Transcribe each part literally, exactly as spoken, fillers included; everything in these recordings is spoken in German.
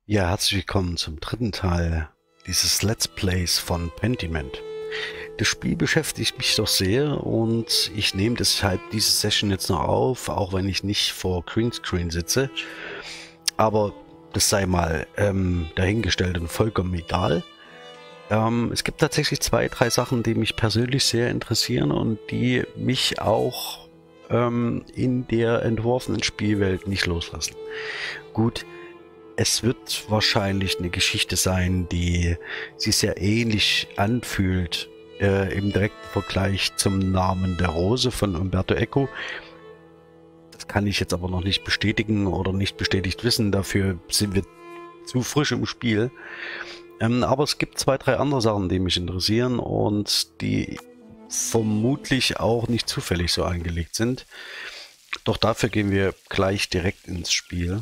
Ja, herzlich willkommen zum dritten Teil dieses Let's Plays von Pentiment. Das Spiel beschäftigt mich doch sehr und ich nehme deshalb diese Session jetzt noch auf, auch wenn ich nicht vor Greenscreen sitze. Aber das sei mal ähm, dahingestellt und vollkommen egal. Ähm, es gibt tatsächlich zwei, drei Sachen, die mich persönlich sehr interessieren und die mich auch ähm, in der entworfenen Spielwelt nicht loslassen. Gut. Es wird wahrscheinlich eine Geschichte sein, die sich sehr ähnlich anfühlt, äh, im direkten Vergleich zum Namen der Rose von Umberto Eco. Das kann ich jetzt aber noch nicht bestätigen oder nicht bestätigt wissen, dafür sind wir zu frisch im Spiel. Ähm, aber es gibt zwei, drei andere Sachen, die mich interessieren und die vermutlich auch nicht zufällig so angelegt sind. Doch dafür gehen wir gleich direkt ins Spiel.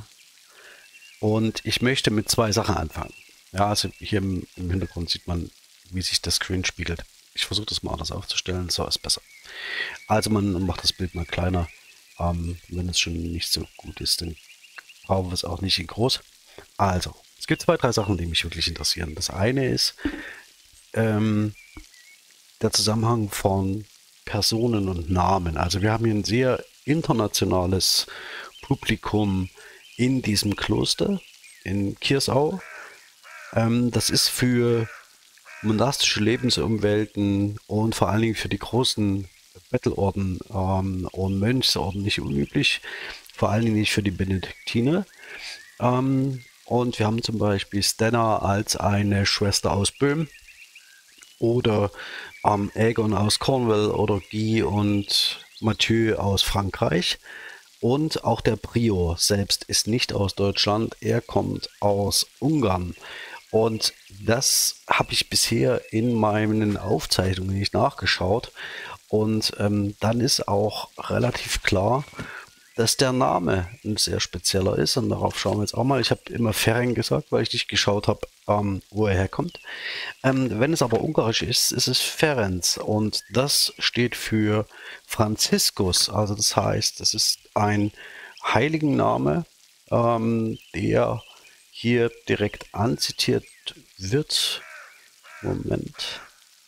Und ich möchte mit zwei Sachen anfangen. Ja, also hier im, im Hintergrund sieht man, wie sich das Screen spiegelt. Ich versuche das mal anders aufzustellen, so ist besser. Also man macht das Bild mal kleiner. Ähm, wenn es schon nicht so gut ist, dann brauchen wir es auch nicht in groß. Also, es gibt zwei, drei Sachen, die mich wirklich interessieren. Das eine ist ähm, der Zusammenhang von Personen und Namen. Also wir haben hier ein sehr internationales Publikum in diesem Kloster in Kirsau. Ähm, das ist für monastische Lebensumwelten und vor allen Dingen für die großen Bettelorden ähm, und Mönchsorden nicht unüblich. Vor allen Dingen nicht für die Benediktiner. Ähm, und wir haben zum Beispiel Stenna als eine Schwester aus Böhmen oder ähm, Aegon aus Cornwall oder Guy und Mathieu aus Frankreich. Und auch der Prior selbst ist nicht aus Deutschland, er kommt aus Ungarn. Und das habe ich bisher in meinen Aufzeichnungen nicht nachgeschaut. Und ähm, dann ist auch relativ klar, dass der Name ein sehr spezieller ist. Und darauf schauen wir jetzt auch mal. Ich habe immer Ferenc gesagt, weil ich nicht geschaut habe, ähm, wo er herkommt. Ähm, wenn es aber ungarisch ist, ist es Ferenc. Und das steht für Franziskus. Also das heißt, das ist ein Heiligenname, ähm, der hier direkt anzitiert wird. Moment.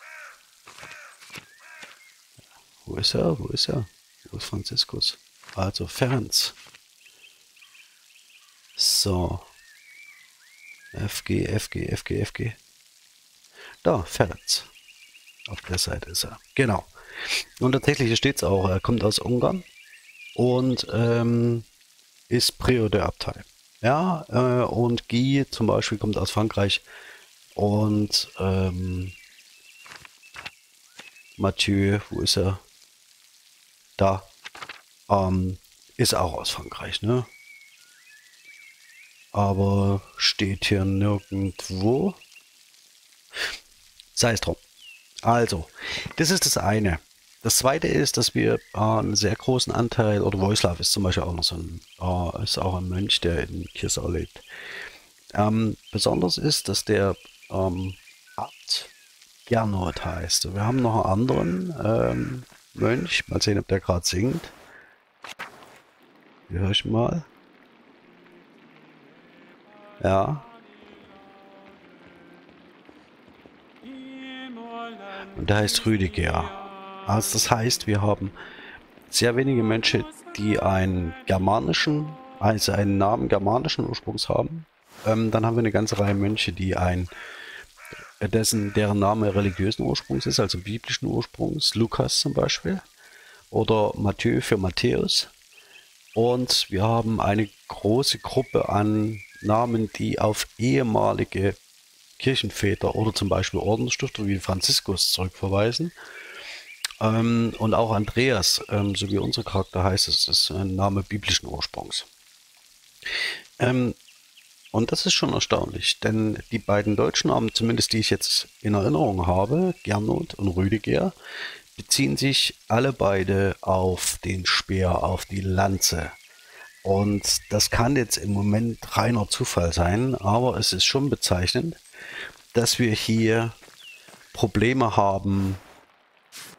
Wo ist er? Wo ist er? Wo ist Franziskus? Also Ferenc. So. F G, F G, F G, F G. Da, Ferenc. Auf der Seite ist er. Genau. Und tatsächlich steht es auch, er kommt aus Ungarn und ähm, ist Prior der Abtei. Ja, äh, und Guy zum Beispiel kommt aus Frankreich und ähm, Mathieu, wo ist er? Da. Ähm, ist auch aus Frankreich, ne? Aber steht hier nirgendwo. Sei es drum. Also, das ist das eine. Das zweite ist, dass wir äh, einen sehr großen Anteil, oder Wojslav ist zum Beispiel auch noch so ein, äh, ist auch ein Mönch, der in Kirsau lebt. Ähm, besonders ist, dass der ähm, Abt Gernot heißt. Wir haben noch einen anderen ähm, Mönch. Mal sehen, ob der gerade singt. Hier höre ich mal. Ja. Und der heißt Rüdiger. Also das heißt, wir haben sehr wenige Mönche, die einen germanischen, also einen Namen germanischen Ursprungs haben. Ähm, dann haben wir eine ganze Reihe Mönche, die ein, dessen, deren Name religiösen Ursprungs ist, also biblischen Ursprungs, Lukas zum Beispiel, oder Matthäus für Matthäus. Und wir haben eine große Gruppe an Namen, die auf ehemalige Kirchenväter oder zum Beispiel Ordensstifter wie Franziskus zurückverweisen. Ähm, und auch Andreas, ähm, so wie unser Charakter heißt, es ist ein Name biblischen Ursprungs. Ähm, und das ist schon erstaunlich, denn die beiden deutschen Namen, zumindest die ich jetzt in Erinnerung habe, Gernot und Rüdiger, beziehen sich alle beide auf den Speer, auf die Lanze. Und das kann jetzt im Moment reiner Zufall sein, aber es ist schon bezeichnend, dass wir hier Probleme haben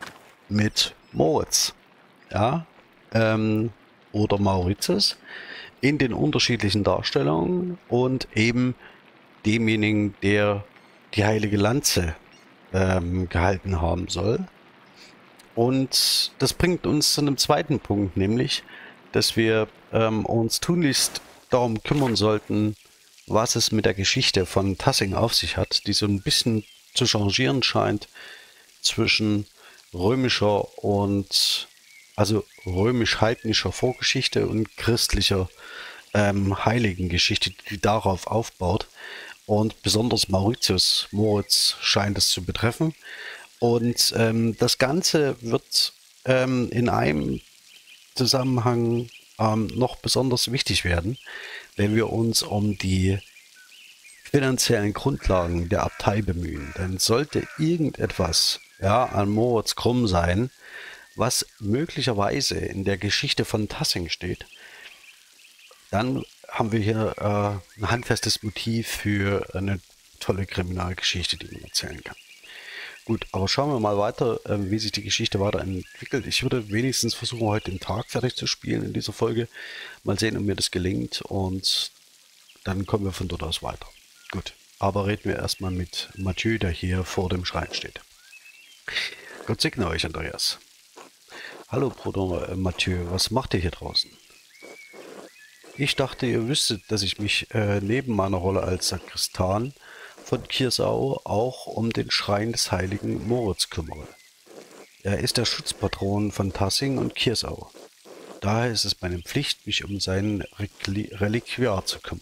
mit Moritz, ja, ähm, oder Mauritius. in den unterschiedlichen Darstellungen und eben demjenigen, der die heilige Lanze ähm, gehalten haben soll. Und das bringt uns zu einem zweiten Punkt, nämlich, dass wir ähm, uns tunlichst darum kümmern sollten, was es mit der Geschichte von Tassing auf sich hat, die so ein bisschen zu changieren scheint zwischen römischer und, also römisch-heidnischer Vorgeschichte und christlicher ähm, Heiligengeschichte, die darauf aufbaut. Und besonders Mauritius, Moritz, scheint es zu betreffen. Und ähm, das Ganze wird ähm, in einem Zusammenhang ähm, noch besonders wichtig werden, wenn wir uns um die finanziellen Grundlagen der Abtei bemühen. Denn sollte irgendetwas ja, an Moritz krumm sein, was möglicherweise in der Geschichte von Tassing steht, dann haben wir hier äh, ein handfestes Motiv für eine tolle Kriminalgeschichte, die man erzählen kann. Gut, aber schauen wir mal weiter, äh, wie sich die Geschichte weiterentwickelt. Ich würde wenigstens versuchen, heute den Tag fertig zu spielen in dieser Folge. Mal sehen, ob mir das gelingt und dann kommen wir von dort aus weiter. Gut, aber reden wir erstmal mit Mathieu, der hier vor dem Schrein steht. Gott segne euch, Andreas. Hallo, Bruder äh, Mathieu, was macht ihr hier draußen? Ich dachte, ihr wüsstet, dass ich mich äh, neben meiner Rolle als Sakristan von Kiersau auch um den Schrein des heiligen Moritz kümmere. Er ist der Schutzpatron von Tassing und Kiersau. Daher ist es meine Pflicht, mich um sein Rekli- Reliquiar zu kümmern.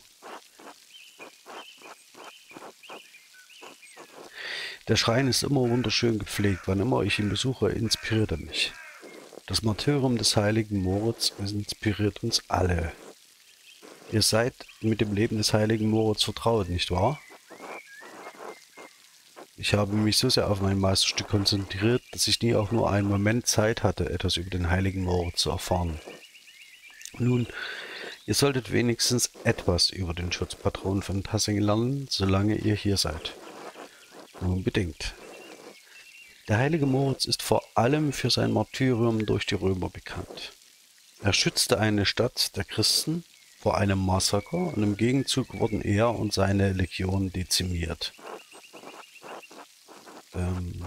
Der Schrein ist immer wunderschön gepflegt. Wann immer ich ihn besuche, inspiriert er mich. Das Martyrium des heiligen Moritz inspiriert uns alle. Ihr seid mit dem Leben des heiligen Moritz vertraut, nicht wahr? Ich habe mich so sehr auf mein Meisterstück konzentriert, dass ich nie auch nur einen Moment Zeit hatte, etwas über den heiligen Moritz zu erfahren. Nun, ihr solltet wenigstens etwas über den Schutzpatron von Tassing lernen, solange ihr hier seid. Unbedingt. Der heilige Moritz ist vor allem für sein Martyrium durch die Römer bekannt. Er schützte eine Stadt der Christen vor einem Massaker und im Gegenzug wurden er und seine Legion dezimiert. Ähm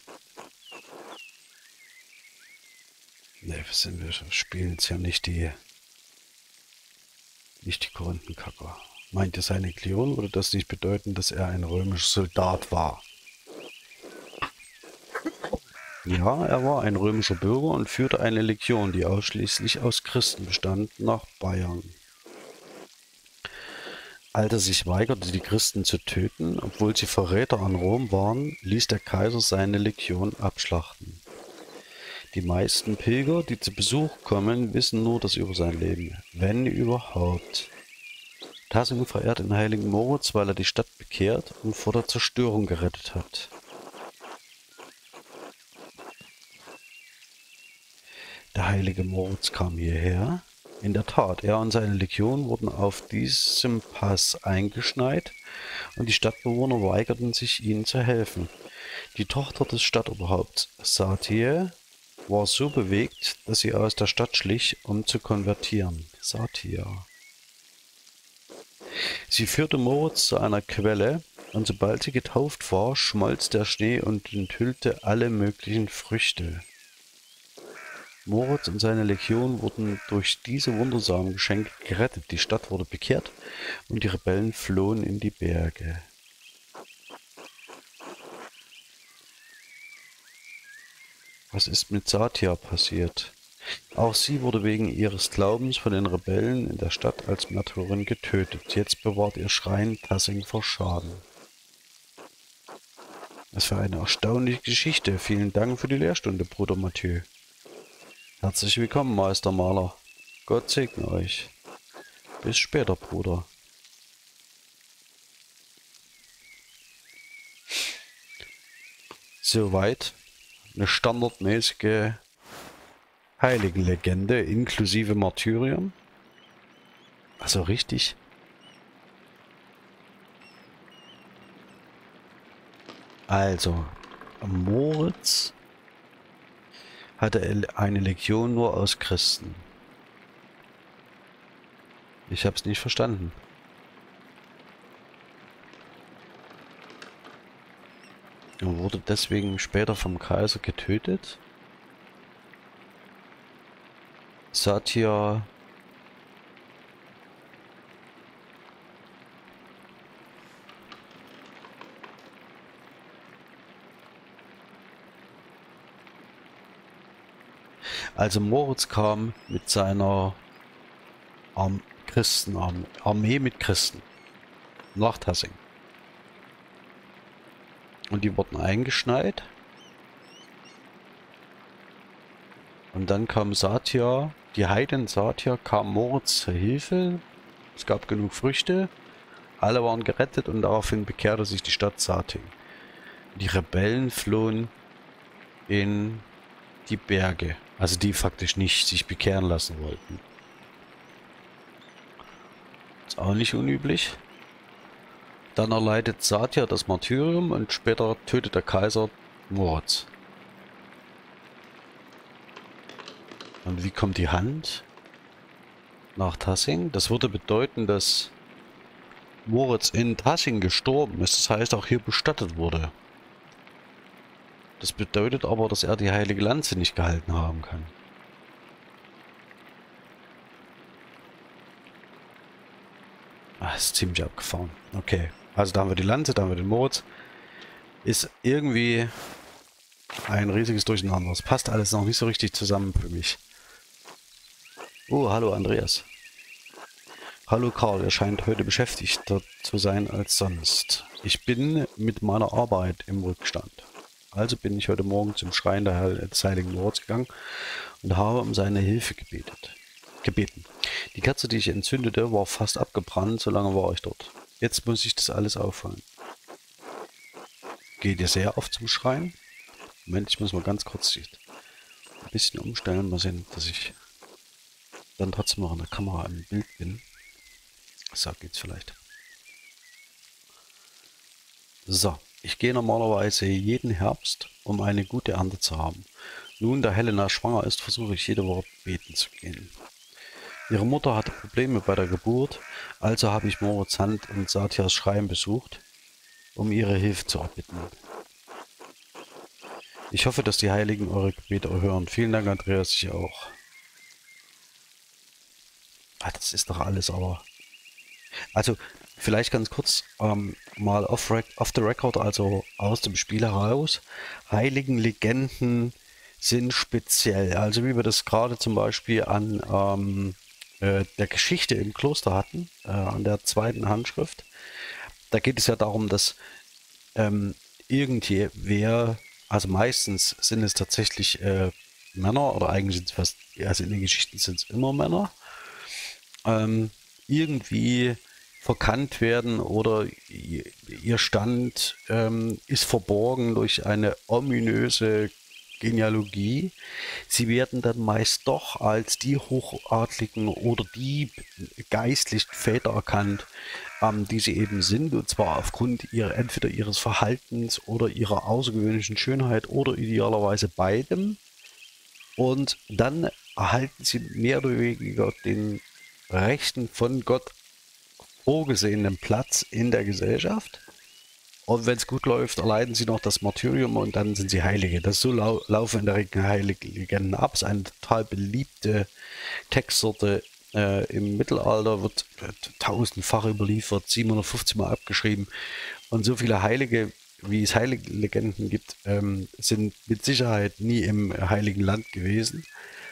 ne, wir, sind, wir spielen jetzt ja nicht die nicht die Korinthenkacker. Meint ihr seine Legion, würde das nicht bedeuten, dass er ein römischer Soldat war? Ja, er war ein römischer Bürger und führte eine Legion, die ausschließlich aus Christen bestand, nach Bayern. Als er sich weigerte, die Christen zu töten, obwohl sie Verräter an Rom waren, ließ der Kaiser seine Legion abschlachten. Die meisten Pilger, die zu Besuch kommen, wissen nur das über sein Leben, wenn überhaupt. Tassing verehrt den heiligen Moritz, weil er die Stadt bekehrt und vor der Zerstörung gerettet hat. Der heilige Moritz kam hierher. In der Tat, er und seine Legion wurden auf diesem Pass eingeschneit und die Stadtbewohner weigerten sich, ihnen zu helfen. Die Tochter des Stadtoberhaupts Satie war so bewegt, dass sie aus der Stadt schlich, um zu konvertieren. Satia. Sie führte Moritz zu einer Quelle, und sobald sie getauft war, schmolz der Schnee und enthüllte alle möglichen Früchte. Moritz und seine Legion wurden durch diese wundersamen Geschenke gerettet, die Stadt wurde bekehrt und die Rebellen flohen in die Berge. Was ist mit Satia passiert? Auch sie wurde wegen ihres Glaubens von den Rebellen in der Stadt als Märtyrerin getötet. Jetzt bewahrt ihr Schrein Tassing vor Schaden. Was für eine erstaunliche Geschichte. Vielen Dank für die Lehrstunde, Bruder Mathieu. Herzlich willkommen, Meister Maler. Gott segne euch. Bis später, Bruder. Soweit eine standardmäßige Heiligenlegende inklusive Martyrium. Also richtig. Also, Moritz hatte eine Legion nur aus Christen. Ich habe es nicht verstanden. Er wurde deswegen später vom Kaiser getötet. Satya... Also Moritz kam mit seiner Arm Christenarmee Armee mit Christen nach Tassing. Und die wurden eingeschneit. Und dann kam Satya, die Heiden Satya, kam Moritz zur Hilfe. Es gab genug Früchte. Alle waren gerettet und daraufhin bekehrte sich die Stadt Sating. Die Rebellen flohen in die Berge. Also die faktisch nicht sich bekehren lassen wollten. Ist auch nicht unüblich. Dann erleidet Satya das Martyrium und später tötet der Kaiser Moritz. Und wie kommt die Hand nach Tassing? Das würde bedeuten, dass Moritz in Tassing gestorben ist. Das heißt, auch hier bestattet wurde. Das bedeutet aber, dass er die heilige Lanze nicht gehalten haben kann. Ah, ist ziemlich abgefahren. Okay, also da haben wir die Lanze, da haben wir den Moritz. Ist irgendwie ein riesiges Durcheinander. Das passt alles noch nicht so richtig zusammen für mich. Oh, hallo Andreas. Hallo Karl, er scheint heute beschäftigter zu sein als sonst. Ich bin mit meiner Arbeit im Rückstand. Also bin ich heute Morgen zum Schrein des Heiligen Moritz gegangen und habe um seine Hilfe gebetet. gebeten. Die Kerze, die ich entzündete, war fast abgebrannt, so lange war ich dort. Jetzt muss ich das alles aufholen. Geht ihr sehr oft zum Schrein? Moment, ich muss mal ganz kurz ein bisschen umstellen, mal sehen, dass ich dann trotzdem noch in der Kamera im Bild bin. So geht's vielleicht. So, ich gehe normalerweise jeden Herbst, um eine gute Ernte zu haben. Nun, da Helena schwanger ist, versuche ich jede Woche beten zu gehen. Ihre Mutter hatte Probleme bei der Geburt, also habe ich Moritz Hand und Satyas Schrein besucht, um ihre Hilfe zu erbitten. Ich hoffe, dass die Heiligen eure Gebete erhören. Vielen Dank, Andreas, ich auch. Ah, das ist doch alles, aber... Also, vielleicht ganz kurz ähm, mal off, off the record, also aus dem Spiel heraus. Heiligen Legenden sind speziell. Also wie wir das gerade zum Beispiel an ähm, äh, der Geschichte im Kloster hatten, äh, an der zweiten Handschrift. Da geht es ja darum, dass ähm, irgendwer, also meistens sind es tatsächlich äh, Männer, oder eigentlich sind es fast, also in den Geschichten sind es immer Männer, ähm, irgendwie verkannt werden oder ihr Stand ähm, ist verborgen durch eine ominöse Genealogie. Sie werden dann meist doch als die Hochadligen oder die geistlichen Väter erkannt, ähm, die sie eben sind, und zwar aufgrund ihrer, entweder ihres Verhaltens oder ihrer außergewöhnlichen Schönheit oder idealerweise beidem. Und dann erhalten sie mehr oder weniger den rechten, von Gott vorgesehenen Platz in der Gesellschaft. Und wenn es gut läuft, erleiden sie noch das Martyrium und dann sind sie Heilige. Das so lau laufen in der Regel heilige Legenden ab. Es ist eine total beliebte Textsorte äh, im Mittelalter, wird äh, tausendfach überliefert, siebenhundertfünfzig Mal abgeschrieben. Und so viele Heilige, wie es heilige Legenden gibt, ähm, sind mit Sicherheit nie im Heiligen Land gewesen.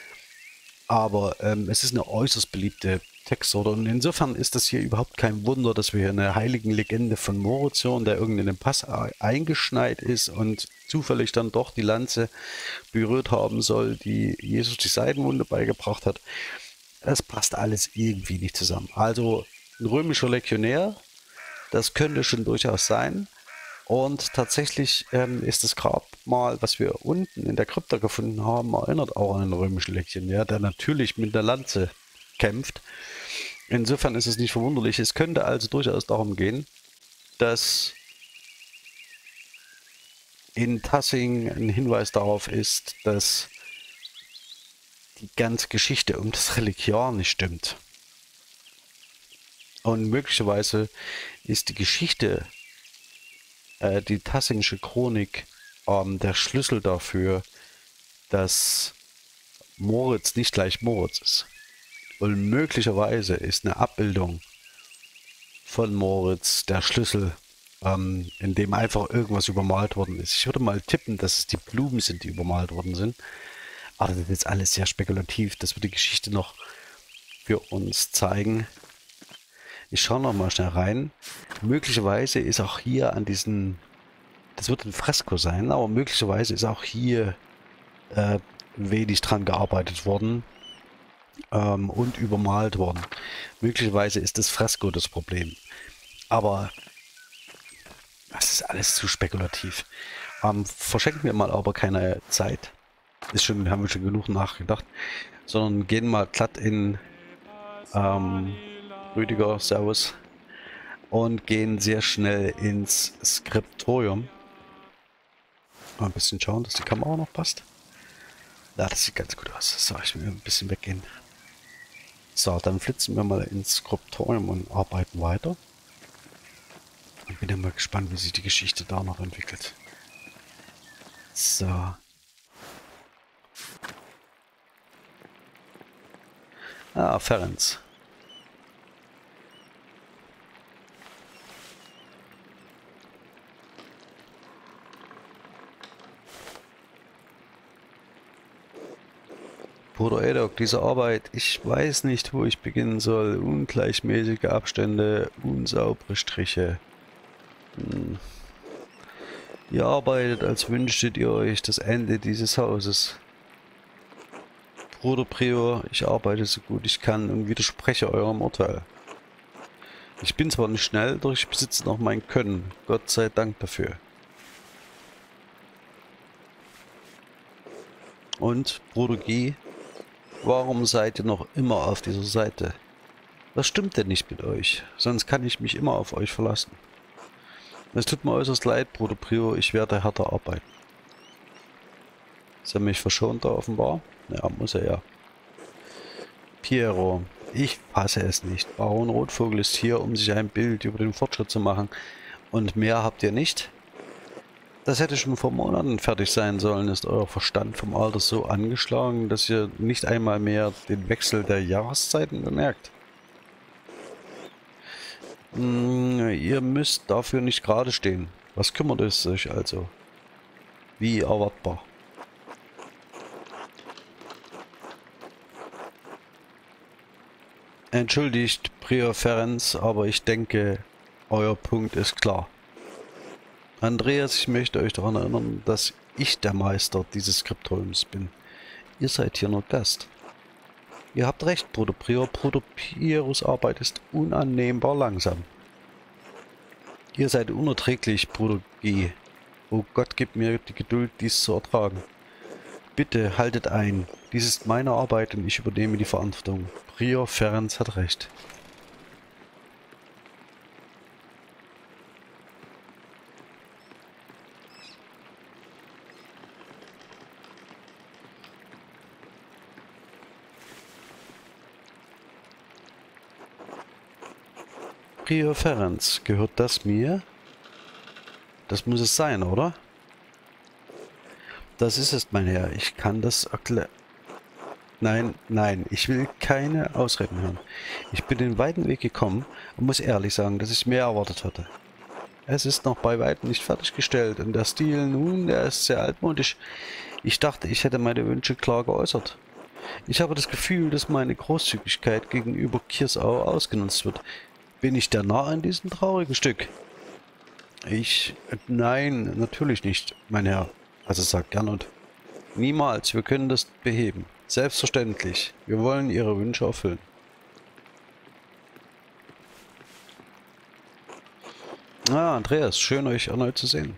Aber ähm, es ist eine äußerst beliebte Textsorte. Und insofern ist das hier überhaupt kein Wunder, dass wir hier eine heiligen Legende von Moritz hören, der irgendwie in den Pass eingeschneit ist und zufällig dann doch die Lanze berührt haben soll, die Jesus die Seidenwunde beigebracht hat. Das passt alles irgendwie nicht zusammen. Also ein römischer Legionär, das könnte schon durchaus sein. Und tatsächlich ähm, ist das Grabmal, was wir unten in der Krypta gefunden haben, erinnert auch an einen römischen Legionär, der natürlich mit der Lanze kämpft. Insofern ist es nicht verwunderlich. Es könnte also durchaus darum gehen, dass in Tassing ein Hinweis darauf ist, dass die ganze Geschichte um das Reliquiar nicht stimmt. Und möglicherweise ist die Geschichte, äh, die Tassingische Chronik, ähm, der Schlüssel dafür, dass Moritz nicht gleich Moritz ist. Und möglicherweise ist eine Abbildung von Moritz der Schlüssel, ähm, in dem einfach irgendwas übermalt worden ist. Ich würde mal tippen, dass es die Blumen sind, die übermalt worden sind. Aber das ist jetzt alles sehr spekulativ. Das wird die Geschichte noch für uns zeigen. Ich schaue noch mal schnell rein. Möglicherweise ist auch hier an diesen, das wird ein Fresko sein, aber möglicherweise ist auch hier äh, wenig dran gearbeitet worden ähm, und übermalt worden. Möglicherweise ist das Fresko das Problem. Aber das ist alles zu spekulativ. Ähm, verschenken wir mal aber keine Zeit. Ist schon, haben wir schon genug nachgedacht. Sondern gehen mal glatt in ähm, Rüdiger, Servus. Und gehen sehr schnell ins Skriptorium. Mal ein bisschen schauen, dass die Kamera noch passt. Ja, das sieht ganz gut aus. So, ich will ein bisschen weggehen. So, dann flitzen wir mal ins Skriptorium und arbeiten weiter. Ich bin ja mal gespannt, wie sich die Geschichte da noch entwickelt. So. Ah, Ferenc. Bruder Edok, diese Arbeit, ich weiß nicht, wo ich beginnen soll. Ungleichmäßige Abstände, unsaubere Striche. Hm. Ihr arbeitet, als wünschtet ihr euch das Ende dieses Hauses. Bruder Prior, ich arbeite so gut ich kann und widerspreche eurem Urteil. Ich bin zwar nicht schnell, doch ich besitze noch mein Können. Gott sei Dank dafür. Und, Bruder Guy, warum seid ihr noch immer auf dieser Seite? Was stimmt denn nicht mit euch? Sonst kann ich mich immer auf euch verlassen. Es tut mir äußerst leid, Bruder Prior, ich werde härter arbeiten. Ist er mich verschont da offenbar? Ja, muss er ja. Piero, ich fasse es nicht. Baron Rotvogel ist hier, um sich ein Bild über den Fortschritt zu machen. Und mehr habt ihr nicht? Das hätte schon vor Monaten fertig sein sollen. Ist euer Verstand vom Alter so angeschlagen, dass ihr nicht einmal mehr den Wechsel der Jahreszeiten bemerkt? Hm, ihr müsst dafür nicht gerade stehen. Was kümmert es euch also? Wie erwartbar. Entschuldigt, Prior Ferenc, aber ich denke, euer Punkt ist klar. Andreas, ich möchte euch daran erinnern, dass ich der Meister dieses Skriptoriums bin. Ihr seid hier nur Gast. Ihr habt recht, Bruder Prior. Bruder Pieros Arbeit ist unannehmbar langsam. Ihr seid unerträglich, Bruder Guy. Oh Gott, gib mir die Geduld, dies zu ertragen. Bitte haltet ein. Dies ist meine Arbeit und ich übernehme die Verantwortung. Prior Ferenc hat recht. Prior Ferenc, gehört das mir? Das muss es sein, oder? Das ist es, mein Herr. Ich kann das erklären. Nein, nein, ich will keine Ausreden hören. Ich bin den weiten Weg gekommen und muss ehrlich sagen, dass ich mehr erwartet hatte. Es ist noch bei weitem nicht fertiggestellt und der Stil, nun, der ist sehr altmodisch. Ich dachte, ich hätte meine Wünsche klar geäußert. Ich habe das Gefühl, dass meine Großzügigkeit gegenüber Kirsau ausgenutzt wird. Bin ich der Narr in diesem traurigen Stück? Ich... Nein, natürlich nicht, mein Herr. Also sagt Gernot. Niemals, wir können das beheben. Selbstverständlich. Wir wollen Ihre Wünsche erfüllen. Ah, Andreas, schön euch erneut zu sehen.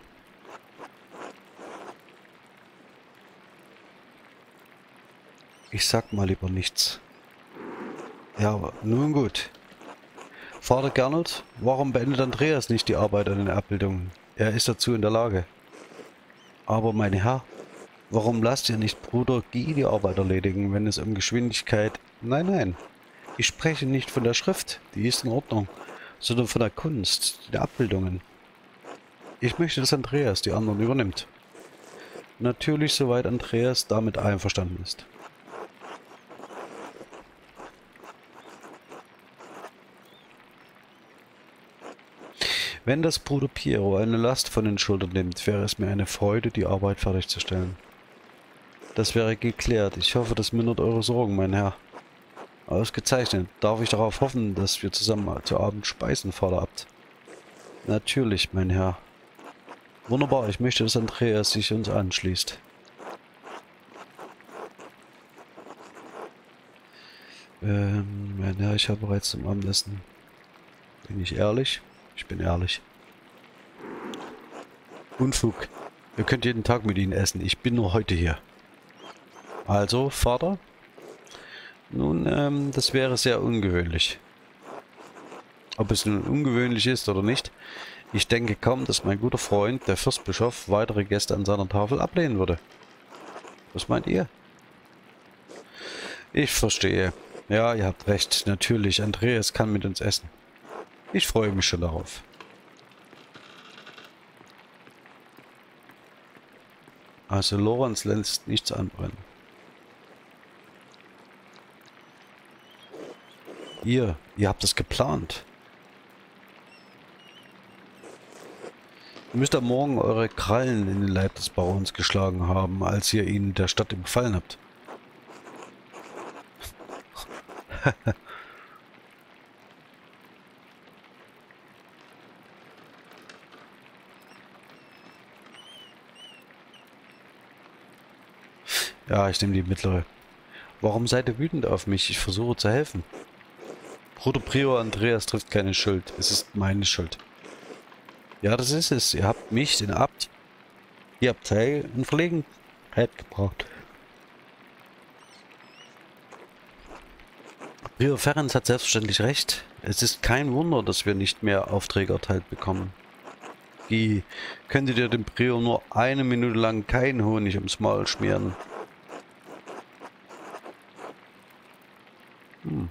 Ich sag mal lieber nichts. Ja, aber nun gut. Vater Gernot, warum beendet Andreas nicht die Arbeit an den Abbildungen? Er ist dazu in der Lage. Aber mein Herr, warum lasst ihr nicht Bruder Guy die Arbeit erledigen, wenn es um Geschwindigkeit... Nein, nein, ich spreche nicht von der Schrift, die ist in Ordnung. sondern von der Kunst, der Abbildungen. Ich möchte, dass Andreas die anderen übernimmt. Natürlich, soweit Andreas damit einverstanden ist. Wenn das Bruder Piero eine Last von den Schultern nimmt, wäre es mir eine Freude, die Arbeit fertigzustellen. Das wäre geklärt. Ich hoffe, das mindert eure Sorgen, mein Herr. Ausgezeichnet. Darf ich darauf hoffen, dass wir zusammen zu Abend speisen, Vater Abt? Natürlich, mein Herr. Wunderbar, ich möchte, dass Andreas sich uns anschließt. Ähm, mein Herr, ich habe bereits zum Abendessen. Bin ich ehrlich? Ich bin ehrlich. Unfug. Ihr könnt jeden Tag mit ihnen essen. Ich bin nur heute hier. Also, Vater? Nun, ähm, das wäre sehr ungewöhnlich. Ob es nun ungewöhnlich ist oder nicht, ich denke kaum, dass mein guter Freund, der Fürstbischof, weitere Gäste an seiner Tafel ablehnen würde. Was meint ihr? Ich verstehe. Ja, ihr habt recht. Natürlich, Andreas kann mit uns essen. Ich freue mich schon darauf. Also Lorenz lässt nichts anbrennen. Ihr, ihr habt es geplant. Ihr müsst am Morgen eure Krallen in den Leib des Barons geschlagen haben, als ihr ihn der Stadt überfallen habt. Ja, ich nehme die mittlere. Warum seid ihr wütend auf mich? Ich versuche zu helfen. Bruder Prior Andreas trifft keine Schuld. Es ist meine Schuld. Ja, das ist es. Ihr habt mich, den Abt, die Abtei in Verlegenheit gebracht. Prior Ferenc hat selbstverständlich recht. Es ist kein Wunder, dass wir nicht mehr Aufträge erteilt bekommen. Wie könntet ihr dem Prior nur eine Minute lang keinen Honig ums Maul schmieren? Hm.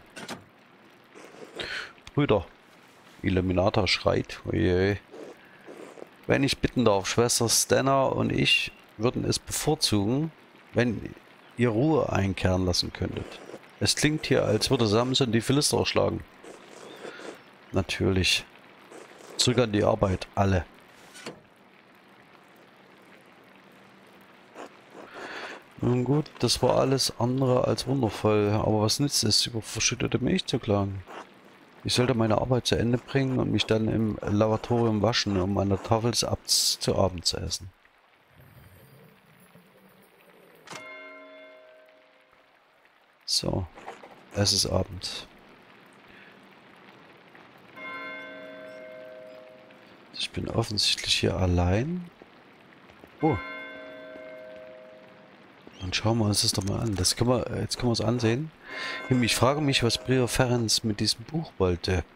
Brüder, Illuminata schreit. Oje. Wenn ich bitten darf, Schwester Stenna und ich würden es bevorzugen, wenn ihr Ruhe einkehren lassen könntet. Es klingt hier, als würde Samson die Philister erschlagen. Natürlich. Zurück an die Arbeit, alle. Nun gut, das war alles andere als wundervoll, aber was nützt es, über verschüttete Milch zu klagen? Ich sollte meine Arbeit zu Ende bringen und mich dann im Lavatorium waschen, um an der Tafel des Abts zu Abend zu essen. So, es ist Abend. Ich bin offensichtlich hier allein. Oh. Dann schauen wir uns das doch mal an. Das können wir, jetzt können wir es ansehen. Ich frage mich, was Prior Ferenc mit diesem Buch wollte.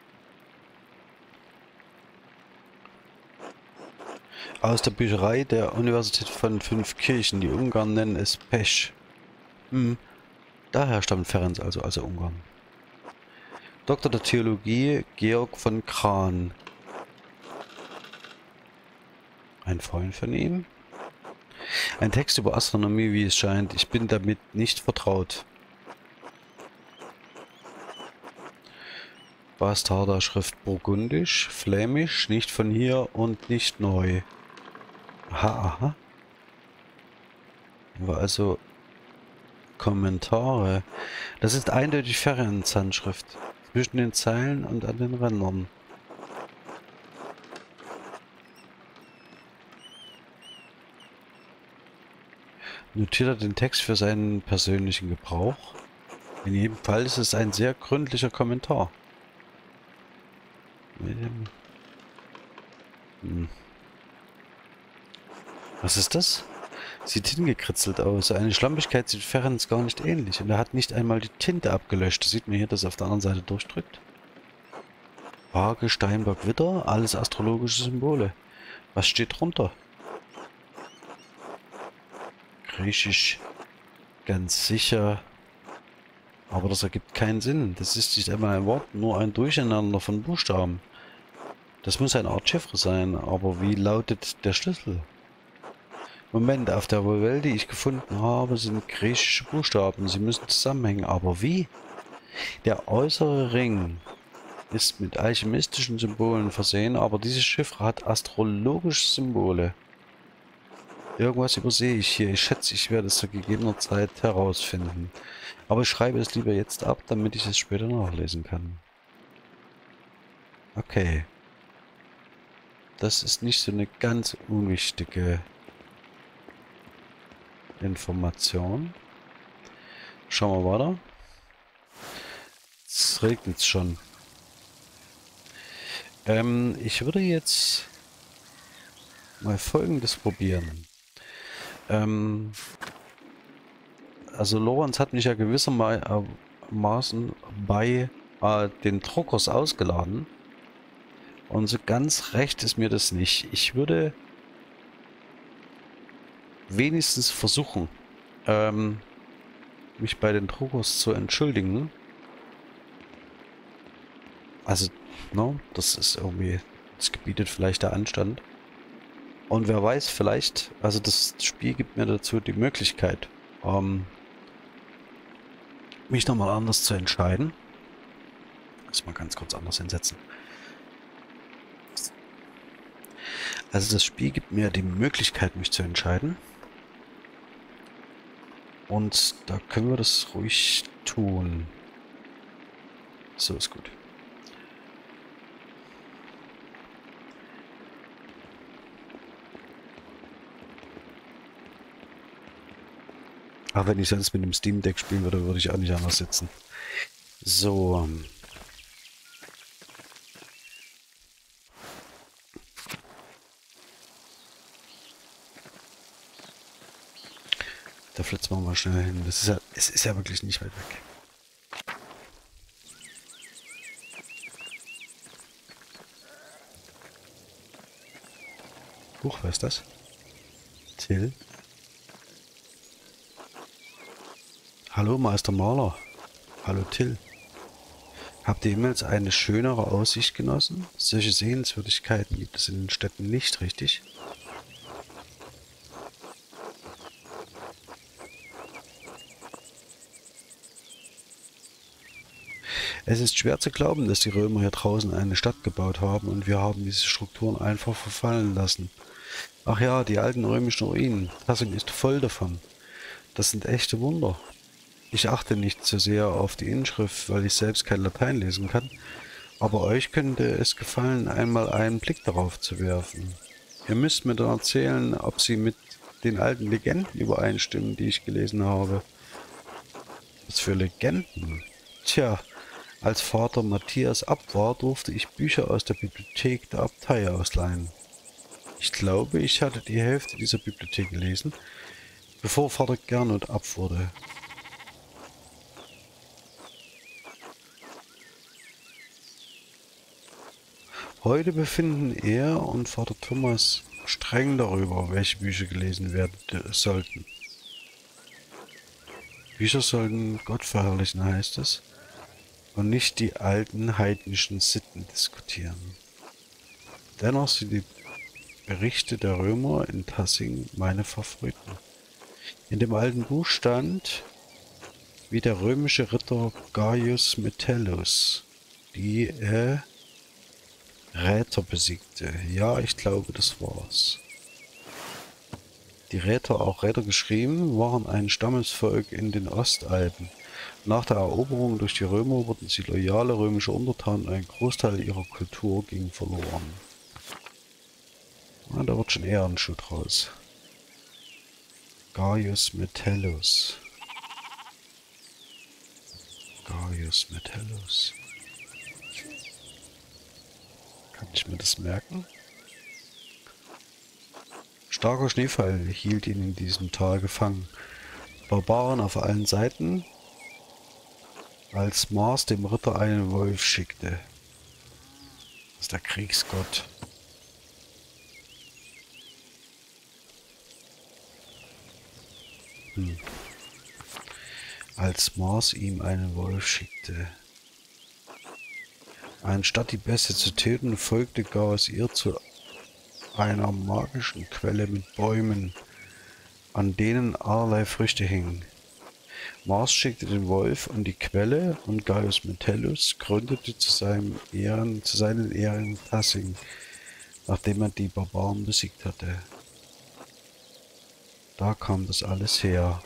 Aus der Bücherei der Universität von fünf Kirchen. Die Ungarn nennen es Pech. Hm. Daher stammt Ferenc also, also Ungarn. Doktor der Theologie Georg von Kran. Ein Freund von ihm? Ein Text über Astronomie, wie es scheint. Ich bin damit nicht vertraut. Bastarder Schrift burgundisch, flämisch, nicht von hier und nicht neu. Aha, aha. Aber also Kommentare. Das ist eindeutig Ferenc Handschrift. Zwischen den Zeilen und an den Rändern. Notiert er den Text für seinen persönlichen Gebrauch? In jedem Fall ist es ein sehr gründlicher Kommentar. Hm. Was ist das? Sieht hingekritzelt aus. Eine Schlampigkeit sieht Ferenc gar nicht ähnlich. Und er hat nicht einmal die Tinte abgelöscht. Sieht man hier, dass er auf der anderen Seite durchdrückt. Waage, Steinbock, Widder, alles astrologische Symbole. Was steht drunter? Griechisch, ganz sicher. Aber das ergibt keinen Sinn. Das ist nicht einmal ein Wort, nur ein Durcheinander von Buchstaben. Das muss eine Art Chiffre sein, aber wie lautet der Schlüssel? Moment, auf der Vowel, die ich gefunden habe, sind griechische Buchstaben. Sie müssen zusammenhängen, aber wie? Der äußere Ring ist mit alchemistischen Symbolen versehen, aber diese Chiffre hat astrologische Symbole. Irgendwas übersehe ich hier. Ich schätze, ich werde es zu gegebener Zeit herausfinden. Aber ich schreibe es lieber jetzt ab, damit ich es später nachlesen kann. Okay. Das ist nicht so eine ganz unwichtige Information. Schauen wir weiter. Es regnet schon. Ähm, ich würde jetzt mal Folgendes probieren. Ähm, also Lorenz hat mich ja gewissermaßen bei äh, den Druckers ausgeladen. Und so ganz recht ist mir das nicht. Ich würde wenigstens versuchen, ähm, mich bei den Druckers zu entschuldigen. Also, ne, das ist irgendwie, das gebietet vielleicht der Anstand. Und wer weiß, vielleicht, also das Spiel gibt mir dazu die Möglichkeit, ähm, mich nochmal anders zu entscheiden. Muss mal ganz kurz anders hinsetzen. Also das Spiel gibt mir die Möglichkeit, mich zu entscheiden. Und da können wir das ruhig tun. So ist gut. Aber wenn ich sonst mit dem Steam Deck spielen würde, würde ich auch nicht anders sitzen. So. Da flitzen wir mal schnell hin. Das ist ja, es ist ja wirklich nicht weit weg. Huch, was ist das? Till? Hallo Meister Maler. Hallo Till. Habt ihr jemals eine schönere Aussicht genossen? Solche Sehenswürdigkeiten gibt es in den Städten nicht, richtig? Es ist schwer zu glauben, dass die Römer hier draußen eine Stadt gebaut haben und wir haben diese Strukturen einfach verfallen lassen. Ach ja, die alten römischen Ruinen. Tassing ist voll davon. Das sind echte Wunder. Ich achte nicht so sehr auf die Inschrift, weil ich selbst kein Latein lesen kann, aber euch könnte es gefallen, einmal einen Blick darauf zu werfen. Ihr müsst mir dann erzählen, ob sie mit den alten Legenden übereinstimmen, die ich gelesen habe. Was für Legenden? Tja, als Vater Matthias ab war, durfte ich Bücher aus der Bibliothek der Abtei ausleihen. Ich glaube, ich hatte die Hälfte dieser Bibliothek gelesen, bevor Vater Gernot ab wurde. Heute befinden er und Vater Thomas streng darüber, welche Bücher gelesen werden sollten. Bücher sollten Gott verherrlichen, heißt es, und nicht die alten heidnischen Sitten diskutieren. Dennoch sind die Berichte der Römer in Tassing meine Favoriten. In dem alten Buch stand, wie der römische Ritter Gaius Metellus die äh, Räter besiegte. Ja, ich glaube, das war's. Die Räter, auch Räter geschrieben, waren ein Stammesvolk in den Ostalpen. Nach der Eroberung durch die Römer wurden sie loyale römische Untertanen und ein Großteil ihrer Kultur ging verloren. Ja, da wird schon eher ein Schuh draus. Gaius Metellus. Gaius Metellus. Kann ich mir das merken? Starker Schneefall hielt ihn in diesem Tal gefangen. Barbaren auf allen Seiten, als Mars dem Ritter einen Wolf schickte. Das ist der Kriegsgott. Hm. als Mars ihm einen Wolf schickte. Anstatt die Bestie zu töten, folgte Gaius ihr zu einer magischen Quelle mit Bäumen, an denen allerlei Früchte hingen. Mars schickte den Wolf an die Quelle und Gaius Metellus gründete zu, seinem Ehren, zu seinen Ehren Tassing, nachdem er die Barbaren besiegt hatte. Da kam das alles her.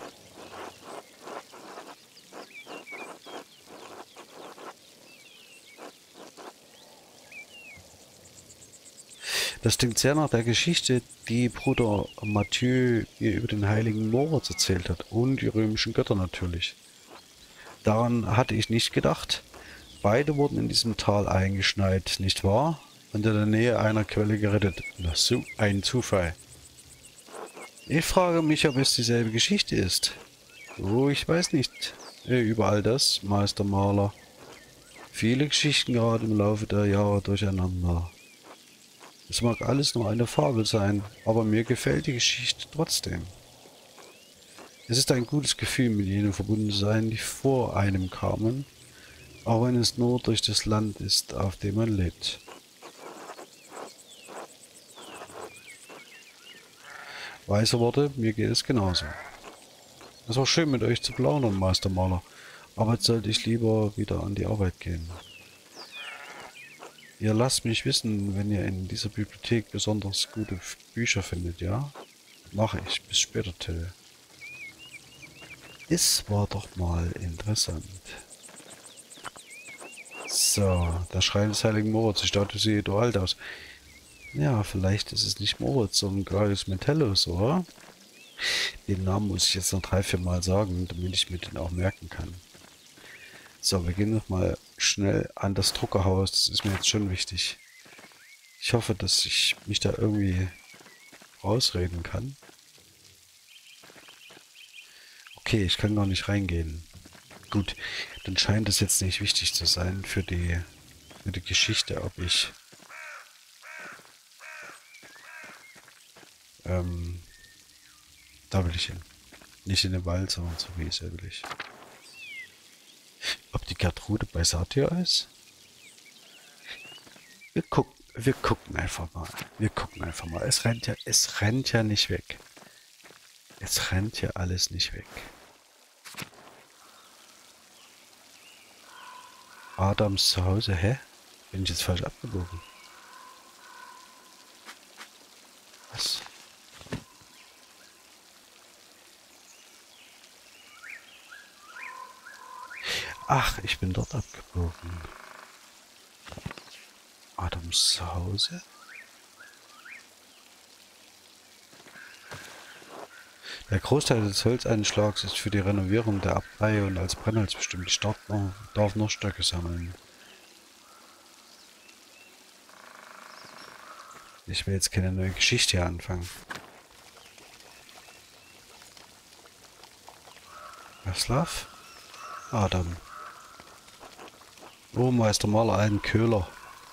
Das klingt sehr nach der Geschichte, die Bruder Mathieu mir über den heiligen Moritz erzählt hat und die römischen Götter natürlich. Daran hatte ich nicht gedacht. Beide wurden in diesem Tal eingeschneit, nicht wahr? Und in der Nähe einer Quelle gerettet. Na, so ein Zufall. Ich frage mich, ob es dieselbe Geschichte ist. Oh, ich weiß nicht äh, über all das, Meister Maler. Viele Geschichten geraten im Laufe der Jahre durcheinander. Es mag alles nur eine Fabel sein, aber mir gefällt die Geschichte trotzdem. Es ist ein gutes Gefühl, mit jenen verbunden zu sein, die vor einem kamen, auch wenn es nur durch das Land ist, auf dem man lebt. Weise Worte, mir geht es genauso. Es war schön mit euch zu plaudern, Meister Maler, aber jetzt sollte ich lieber wieder an die Arbeit gehen. Ihr lasst mich wissen, wenn ihr in dieser Bibliothek besonders gute Bücher findet, ja? Mache ich. Bis später, Till. Es war doch mal interessant. So, der Schrein des heiligen Moritz. Die Statue sieht so alt aus. Ja, vielleicht ist es nicht Moritz, sondern Gaius Metellus, oder? Den Namen muss ich jetzt noch drei, vier Mal sagen, damit ich mir den auch merken kann. So, wir gehen noch mal schnell an das Druckerhaus. Das ist mir jetzt schon wichtig. Ich hoffe, dass ich mich da irgendwie rausreden kann. Okay, ich kann gar nicht reingehen. Gut, dann scheint es jetzt nicht wichtig zu sein für die, für die Geschichte, ob ich ähm, da will ich hin. Nicht in den Wald, sondern zu Wiese will ich. Ob die Gertrude bei Satyr ist? Wir gucken, wir gucken einfach mal. Wir gucken einfach mal. Es rennt ja, es rennt ja nicht weg. Es rennt ja alles nicht weg. Adams Zuhause, hä? Bin ich jetzt falsch abgebogen? Was? Ach, ich bin dort abgebogen. Adams Zuhause? Der Großteil des Holzeinschlags ist für die Renovierung der Abtei und als Brennholz bestimmt. Ich darf noch, darf noch Stöcke sammeln. Ich will jetzt keine neue Geschichte hier anfangen. Vaslav? Adam. Oh, Meister Maler, einen Köhler.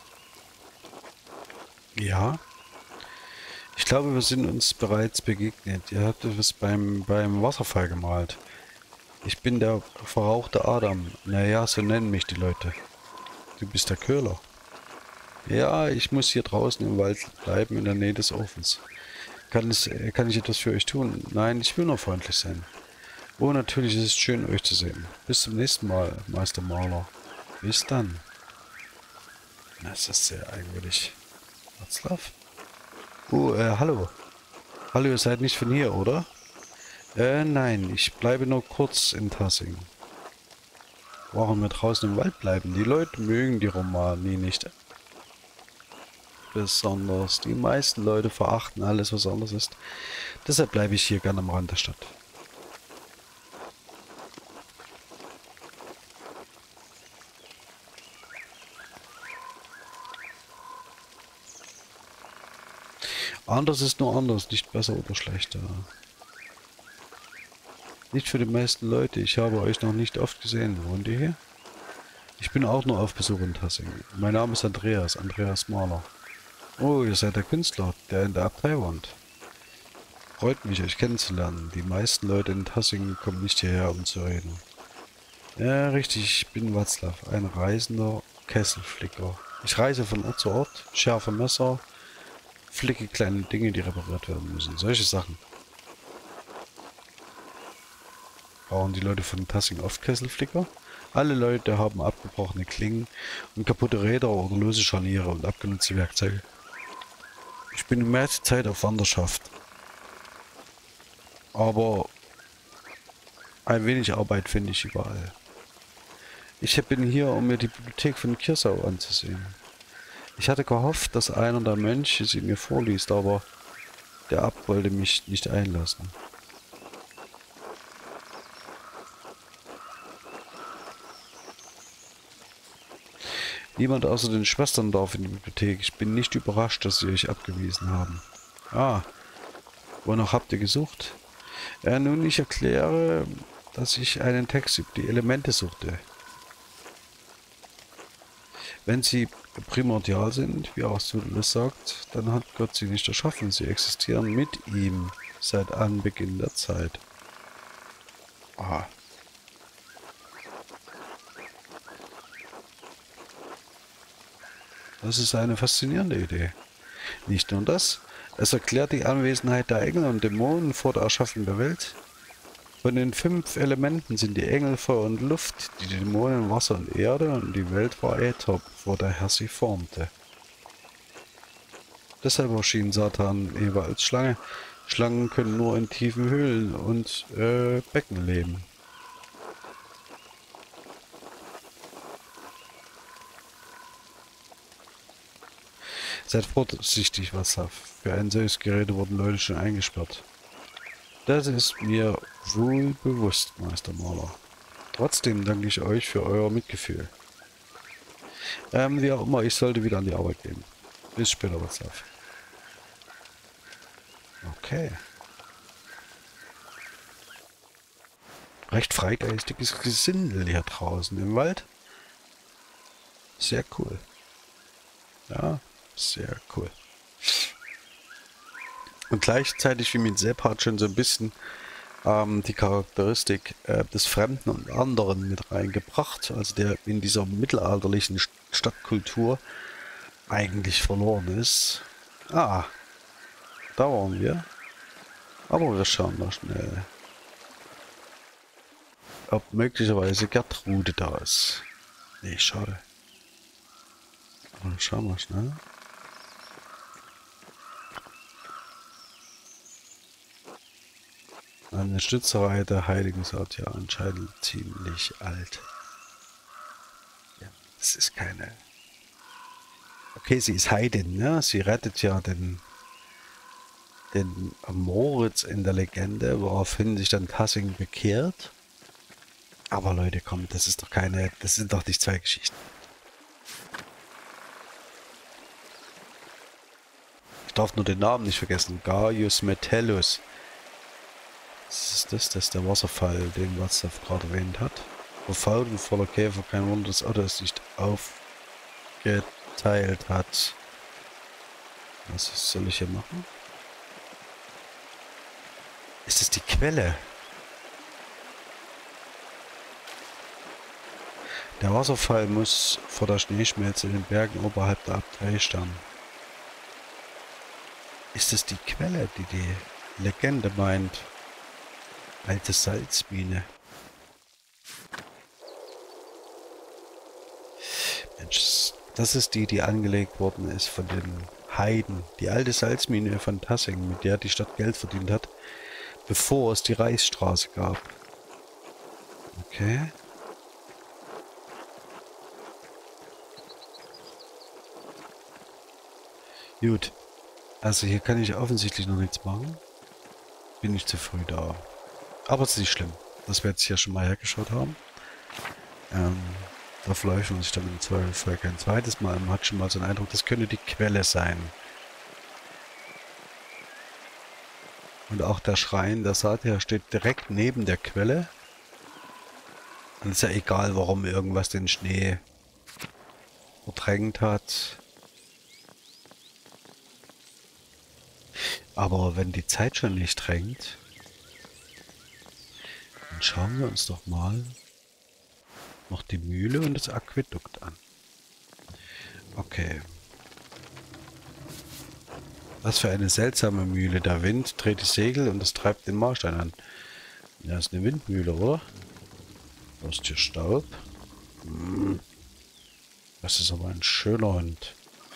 Ja. Ich glaube, wir sind uns bereits begegnet. Ihr habt es beim, beim Wasserfall gemalt. Ich bin der verrauchte Adam. Naja, so nennen mich die Leute. Du bist der Köhler. Ja, ich muss hier draußen im Wald bleiben, in der Nähe des Ofens. Kann, es, kann ich etwas für euch tun? Nein, ich will nur freundlich sein. Oh, natürlich ist es schön, euch zu sehen. Bis zum nächsten Mal, Meister Maler. Bis dann. Das ist sehr eigenwillig. Watzlaw? Oh, äh, hallo. Hallo, ihr seid nicht von hier, oder? Äh, nein, ich bleibe nur kurz in Tassing. Warum wir draußen im Wald bleiben? Die Leute mögen die Romani nicht besonders. Die meisten Leute verachten alles, was anders ist. Deshalb bleibe ich hier gerne am Rand der Stadt. Anders ist nur anders, nicht besser oder schlechter. Nicht für die meisten Leute. Ich habe euch noch nicht oft gesehen. Wohnt ihr hier? Ich bin auch nur auf Besuch in Tassing. Mein Name ist Andreas, Andreas Maler. Oh, ihr seid der Künstler, der in der Abtei wohnt. Freut mich, euch kennenzulernen. Die meisten Leute in Tassing kommen nicht hierher, um zu reden. Ja, richtig, ich bin Václav, ein reisender Kesselflicker. Ich reise von Ort zu Ort, schärfe Messer, flicke kleine Dinge, die repariert werden müssen. Solche Sachen. Brauchen die Leute von Tassing oft Kesselflicker? Alle Leute haben abgebrochene Klingen und kaputte Räder oder lose Scharniere und abgenutzte Werkzeuge. Ich bin die meiste Zeit auf Wanderschaft. Aber ein wenig Arbeit finde ich überall. Ich bin hier, um mir die Bibliothek von Kirsau anzusehen. Ich hatte gehofft, dass einer der Mönche sie mir vorliest, aber der Abt wollte mich nicht einlassen. Niemand außer den Schwestern darf in die Bibliothek. Ich bin nicht überrascht, dass sie euch abgewiesen haben. Ah, wonach habt ihr gesucht? Ja, nun, ich erkläre, dass ich einen Text über die Elemente suchte. Wenn sie primordial sind, wie Aristoteles sagt, dann hat Gott sie nicht erschaffen. Sie existieren mit ihm seit Anbeginn der Zeit. Ah. Das ist eine faszinierende Idee. Nicht nur das, es erklärt die Anwesenheit der Engel und Dämonen vor der Erschaffung der Welt. Von den fünf Elementen sind die Engel Feuer und Luft, die Dämonen Wasser und Erde und die Welt war Äther, bevor der Herr sie formte. Deshalb erschien Satan Eva als Schlange. Schlangen können nur in tiefen Höhlen und äh, Becken leben. Seid vorsichtig, Wasser. Für ein solches Gerät wurden Leute schon eingesperrt. Das ist mir wohl bewusst, Meister Maler. Trotzdem danke ich euch für euer Mitgefühl. Ähm, wie auch immer, ich sollte wieder an die Arbeit gehen. Bis später, Wasser. Okay. Recht freigeistiges Gesindel hier draußen im Wald. Sehr cool. Ja, sehr cool. Und gleichzeitig wie mit Sepp hat schon so ein bisschen ähm, die Charakteristik äh, des Fremden und anderen mit reingebracht, also der in dieser mittelalterlichen Stadtkultur eigentlich verloren ist. Ah, da waren wir. Aber wir schauen mal schnell, ob möglicherweise Gertrude da ist. Nee, schade. Aber schauen wir schnell. Eine Stützerei der Heiligen sagt ja anscheinend ziemlich alt. Ja, das ist keine... Okay, sie ist Heidin, ne? Sie rettet ja den, den Moritz in der Legende, woraufhin sich dann Tassing bekehrt. Aber Leute, komm, das ist doch keine... Das sind doch nicht zwei Geschichten. Ich darf nur den Namen nicht vergessen. Gaius Metellus. Was ist das? Das ist der Wasserfall, den Václav gerade erwähnt hat. Verfault und voller Käfer, kein Wunder, dass Otto es nicht aufgeteilt hat. Was soll ich hier machen? Ist das die Quelle? Der Wasserfall muss vor der Schneeschmelze in den Bergen oberhalb der Abtei stammen. Ist es die Quelle, die die Legende meint? Alte Salzmine. Mensch, das ist die, die angelegt worden ist von den Heiden. Die alte Salzmine von Tassing, mit der die Stadt Geld verdient hat, bevor es die Reichsstraße gab. Okay. Gut. Also hier kann ich offensichtlich noch nichts machen. Bin ich zu früh da. Aber es ist nicht schlimm, dass wir jetzt hier schon mal hergeschaut haben. Ähm, da verläuft man sich dann im Zweifelsfall kein zweites Mal. Man hat schon mal so einen Eindruck, das könnte die Quelle sein. Und auch der Schrein der Satyr steht direkt neben der Quelle. Und es ist ja egal, warum irgendwas den Schnee verdrängt hat. Aber wenn die Zeit schon nicht drängt, dann schauen wir uns doch mal noch die Mühle und das Aquädukt an. Okay. Was für eine seltsame Mühle. Der Wind dreht die Segel und es treibt den Marstein an. Ja, ist eine Windmühle, oder? Da ist hier Staub. Hm. Das ist aber ein schöner Hund.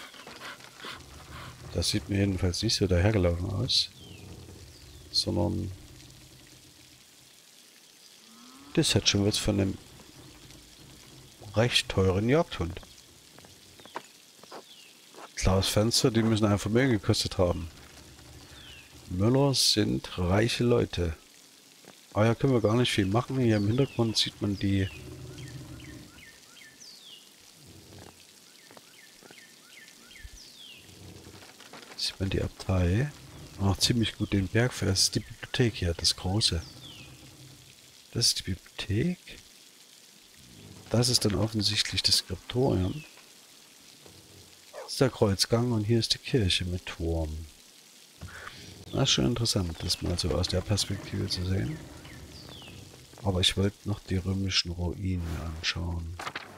Das sieht mir jedenfalls nicht so dahergelaufen aus. Sondern... das hat schon was von einem recht teuren Jagdhund. Klares Fenster, die müssen ein Vermögen gekostet haben. Müller sind reiche Leute. Aber hier können wir gar nicht viel machen. Hier im Hintergrund sieht man die... sieht man die Abtei. Und auch ziemlich gut den Berg für. Das ist die Bibliothek hier, das große. Das ist die Bibliothek. Das ist dann offensichtlich das Skriptorium. Das ist der Kreuzgang und hier ist die Kirche mit Turm. Das ist schon interessant, das mal so aus der Perspektive zu sehen. Aber ich wollte noch die römischen Ruinen anschauen.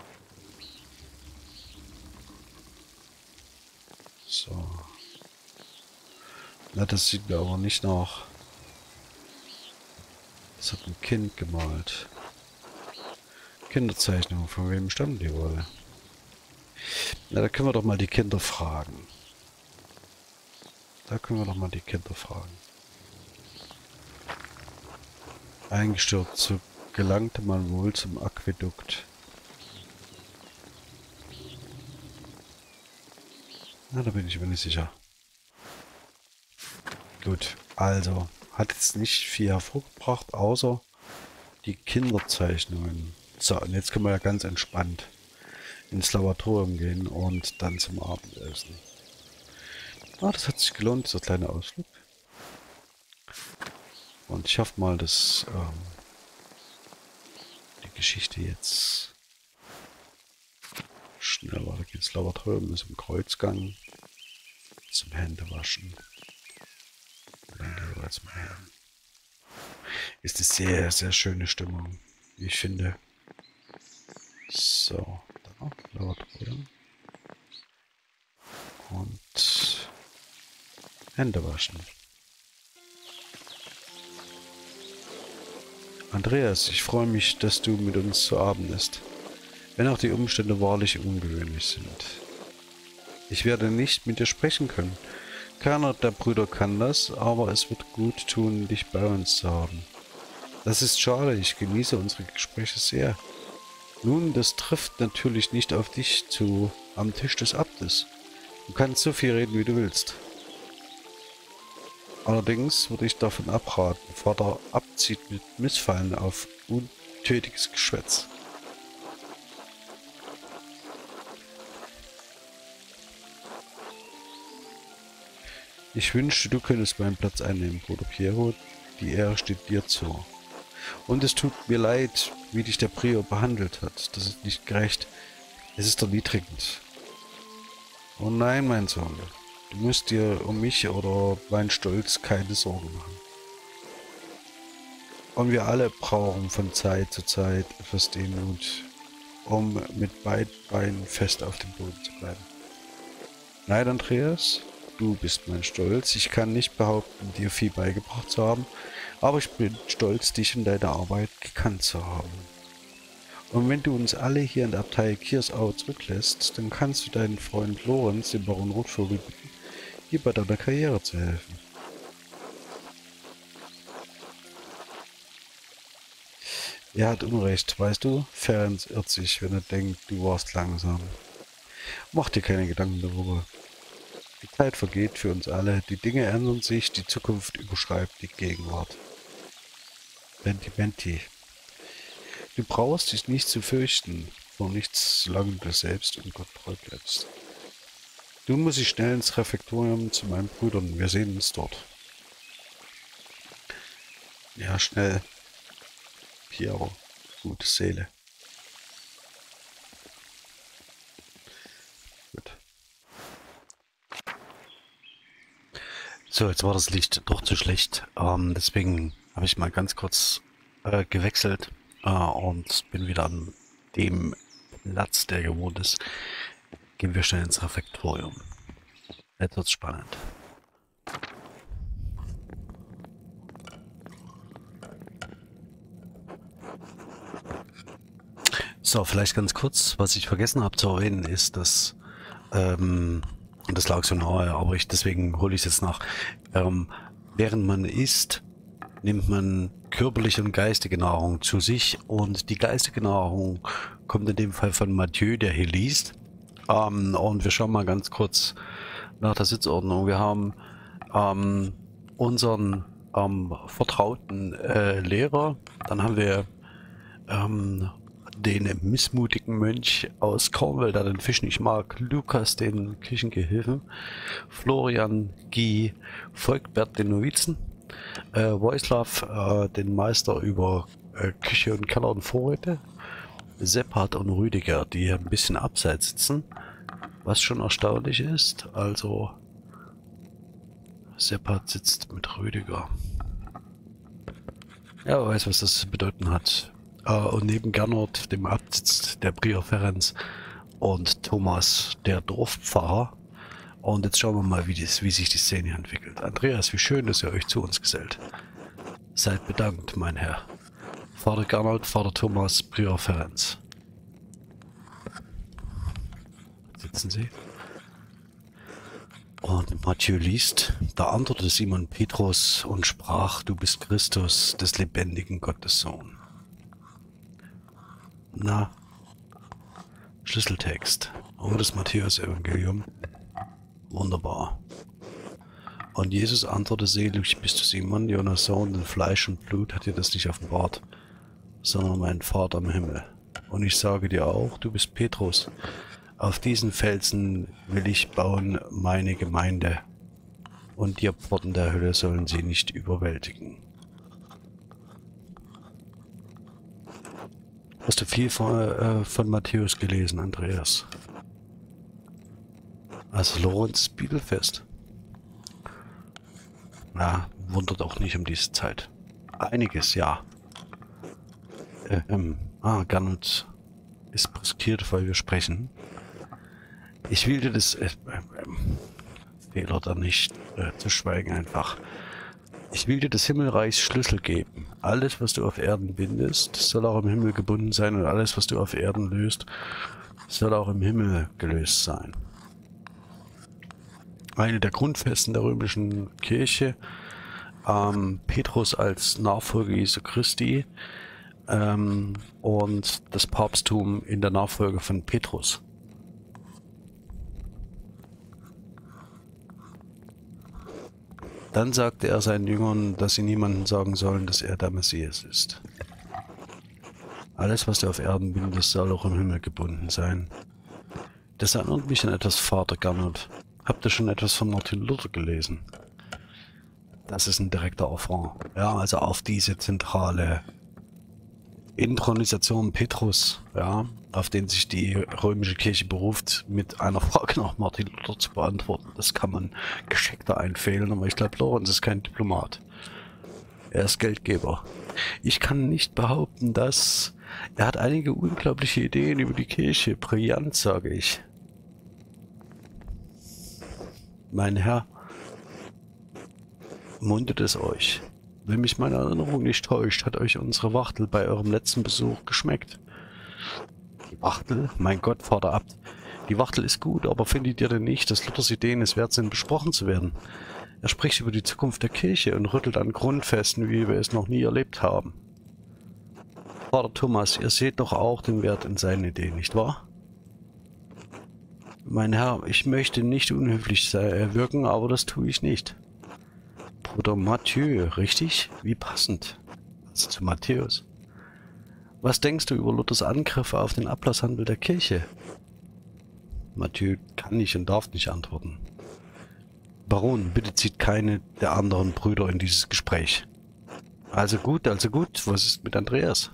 So. Na, das sieht mir aber nicht nach. Das hat ein Kind gemalt. Kinderzeichnung, von wem stammen die wohl? Na, da können wir doch mal die Kinder fragen. Da können wir doch mal die Kinder fragen. Eingestürzt, so gelangte man wohl zum Aquädukt. Na, da bin ich mir nicht sicher. Gut, also, hat jetzt nicht viel hervorgebracht, außer die Kinderzeichnungen. So, und jetzt können wir ja ganz entspannt ins Lavatorium gehen und dann zum Abendessen. Ah, das hat sich gelohnt, dieser kleine Ausflug. Und ich hoffe mal, dass ähm, die Geschichte jetzt schnell weitergeht. Das Lavatorium ist im Kreuzgang zum Händewaschen. Ist eine sehr, sehr schöne Stimmung, wie ich finde. So, da, Lavatorium. Und Hände waschen. Andreas, ich freue mich, dass du mit uns zu Abend isst, wenn auch die Umstände wahrlich ungewöhnlich sind. Ich werde nicht mit dir sprechen können. Keiner der Brüder kann das, aber es wird gut tun, dich bei uns zu haben. Das ist schade, ich genieße unsere Gespräche sehr. Nun, das trifft natürlich nicht auf dich zu, am Tisch des Abtes. Du kannst so viel reden, wie du willst. Allerdings würde ich davon abraten. Vater abzieht mit Missfallen auf untötiges Geschwätz. Ich wünschte, du könntest meinen Platz einnehmen, Bruder Piero. Die Ehre steht dir zu. Und es tut mir leid, wie dich der Prior behandelt hat. Das ist nicht gerecht. Es ist erniedrigend. Oh nein, mein Sohn. Du musst dir um mich oder meinen Stolz keine Sorgen machen. Und wir alle brauchen von Zeit zu Zeit etwas Demut, um mit beiden Beinen fest auf dem Boden zu bleiben. Nein, Andreas, du bist mein Stolz. Ich kann nicht behaupten, dir viel beigebracht zu haben, aber ich bin stolz, dich in deiner Arbeit gekannt zu haben. Und wenn du uns alle hier in der Abtei Kiersau zurücklässt, dann kannst du deinen Freund Lorenz, den Baron Rotvogel, bitten, dir bei deiner Karriere zu helfen. Er hat Unrecht, weißt du? Ferenc irrt sich, wenn er denkt, du warst langsam. Mach dir keine Gedanken darüber. Die Zeit vergeht für uns alle, die Dinge ändern sich, die Zukunft überschreibt die Gegenwart. Pentimenti. Du brauchst dich nicht zu fürchten, vor nichts, solange du selbst und Gott treu bleibst. Du musst dich schnell ins Refektorium zu meinen Brüdern, wir sehen uns dort. Ja, schnell. Piero, gute Seele. Gut. So, jetzt war das Licht doch zu schlecht. Ähm, deswegen habe ich mal ganz kurz äh, gewechselt äh, und bin wieder an dem Platz, der gewohnt ist, gehen wir schnell ins Refektorium. Jetzt wird's spannend. So, vielleicht ganz kurz, was ich vergessen habe zu erwähnen, ist, dass, ähm, und das lag so nahe, aber ich, deswegen hole ich es jetzt nach, ähm, während man isst, nimmt man körperliche und geistige Nahrung zu sich, und die geistige Nahrung kommt in dem Fall von Mathieu, der hier liest. Ähm, und wir schauen mal ganz kurz nach der Sitzordnung. Wir haben ähm, unseren ähm, vertrauten äh, Lehrer, dann haben wir ähm, den missmutigen Mönch aus Cornwall, der den Fisch nicht mag, Lukas, den Küchengehilfen, Florian, Guy, Volkbert, den Novizen, äh, Wojslav, äh, den Meister über äh, Küche und Keller und Vorräte, Seppard und Rüdiger, die hier ein bisschen abseits sitzen, was schon erstaunlich ist. Also Seppard sitzt mit Rüdiger. Ja, wer weiß, was das zu bedeuten hat. Uh, und neben Gernot, dem Abt, sitzt der Prior Ferenc und Thomas, der Dorfpfarrer. Und jetzt schauen wir mal, wie, dies, wie sich die Szene entwickelt. Andreas, wie schön, dass ihr euch zu uns gesellt. Seid bedankt, mein Herr. Vater Gernot, Vater Thomas, Prior Ferenc. Sitzen Sie. Und Mathieu liest. Da antwortete Simon Petrus und sprach: Du bist Christus, des lebendigen Gottes Sohn. Na, Schlüsseltext. Oh, das Matthäus-Evangelium. Wunderbar. Und Jesus antwortete: Selig bist du, Simon, Jonas Sohn, denn Fleisch und Blut hat dir das nicht offenbart, sondern mein Vater im Himmel. Und ich sage dir auch, du bist Petrus. Auf diesen Felsen will ich bauen meine Gemeinde, und die Pforten der Hölle sollen sie nicht überwältigen. Hast du viel von, äh, von Matthäus gelesen, Andreas? Also Lorenz Bibelfest. Na, wundert auch nicht um diese Zeit. Einiges, ja. Äh, ähm, ah, Gernot ist brüskiert, weil wir sprechen. Ich will dir das... Äh, äh, Fehler da nicht äh, zu schweigen einfach. Ich will dir des Himmelreichs Schlüssel geben. Alles, was du auf Erden bindest, soll auch im Himmel gebunden sein, und alles, was du auf Erden löst, soll auch im Himmel gelöst sein. Eine der Grundfesten der römischen Kirche, ähm, Petrus als Nachfolger Jesu Christi, ähm, und das Papsttum in der Nachfolge von Petrus. Dann sagte er seinen Jüngern, dass sie niemandem sagen sollen, dass er der Messias ist. Alles, was du auf Erden bindest, soll auch im Himmel gebunden sein. Das erinnert mich an etwas, Vater Gernot. Habt ihr schon etwas von Martin Luther gelesen? Das ist ein direkter Affront. Ja, also auf diese zentrale Inthronisation Petrus, ja, auf den sich die römische Kirche beruft, mit einer Frage nach Martin Luther zu beantworten. Das kann man geschickter einfehlen, aber ich glaube, Lorenz ist kein Diplomat. Er ist Geldgeber. Ich kann nicht behaupten, dass... Er hat einige unglaubliche Ideen über die Kirche. Brillant, sage ich. Mein Herr, mundet es euch. Wenn mich meine Erinnerung nicht täuscht, hat euch unsere Wachtel bei eurem letzten Besuch geschmeckt. Die Wachtel? Mein Gott, Vater Abt. Die Wachtel ist gut, aber findet ihr denn nicht, dass Luthers Ideen es wert sind, besprochen zu werden? Er spricht über die Zukunft der Kirche und rüttelt an Grundfesten, wie wir es noch nie erlebt haben. Vater Thomas, ihr seht doch auch den Wert in seinen Ideen, nicht wahr? Mein Herr, ich möchte nicht unhöflich wirken, aber das tue ich nicht. Bruder Mathieu, richtig? Wie passend. Also zu Matthäus. Was denkst du über Luthers Angriffe auf den Ablasshandel der Kirche? Mathieu kann nicht und darf nicht antworten. Baron, bitte zieht keine der anderen Brüder in dieses Gespräch. Also gut, also gut. Was ist mit Andreas?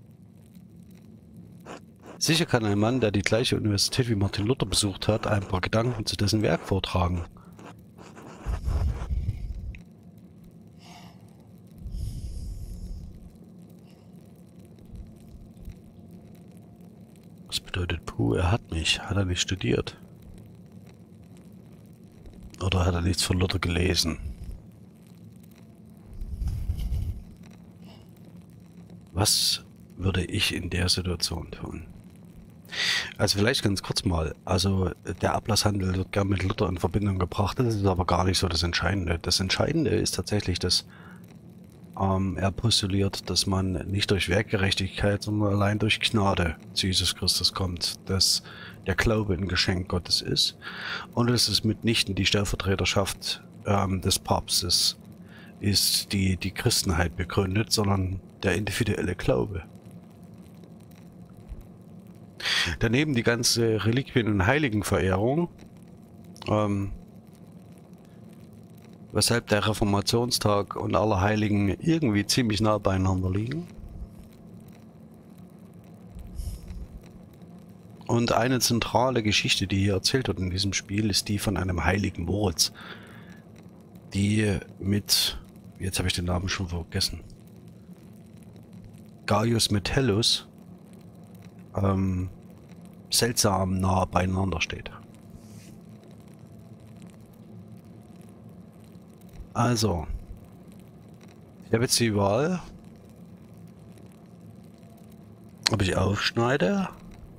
Sicher kann ein Mann, der die gleiche Universität wie Martin Luther besucht hat, ein paar Gedanken zu dessen Werk vortragen. bedeutet, puh, er hat mich. Hat er nicht studiert? Oder hat er nichts von Luther gelesen? Was würde ich in der Situation tun? Also vielleicht ganz kurz mal, also der Ablasshandel wird gern mit Luther in Verbindung gebracht, das ist aber gar nicht so das Entscheidende. Das Entscheidende ist tatsächlich, dass ähm, er postuliert, dass man nicht durch Werkgerechtigkeit, sondern allein durch Gnade zu Jesus Christus kommt, dass der Glaube ein Geschenk Gottes ist und es ist mitnichten die Stellvertreterschaft ähm, des Papstes ist, die die Christenheit begründet, sondern der individuelle Glaube. Daneben die ganze Reliquien- und Heiligenverehrung, ähm, weshalb der Reformationstag und Allerheiligen irgendwie ziemlich nah beieinander liegen. Und eine zentrale Geschichte, die hier erzählt wird in diesem Spiel, ist die von einem heiligen Moritz, die mit, jetzt habe ich den Namen schon vergessen, Gaius Metellus, ähm, seltsam nah beieinander steht. Also, ich habe jetzt die Wahl, ob ich aufschneide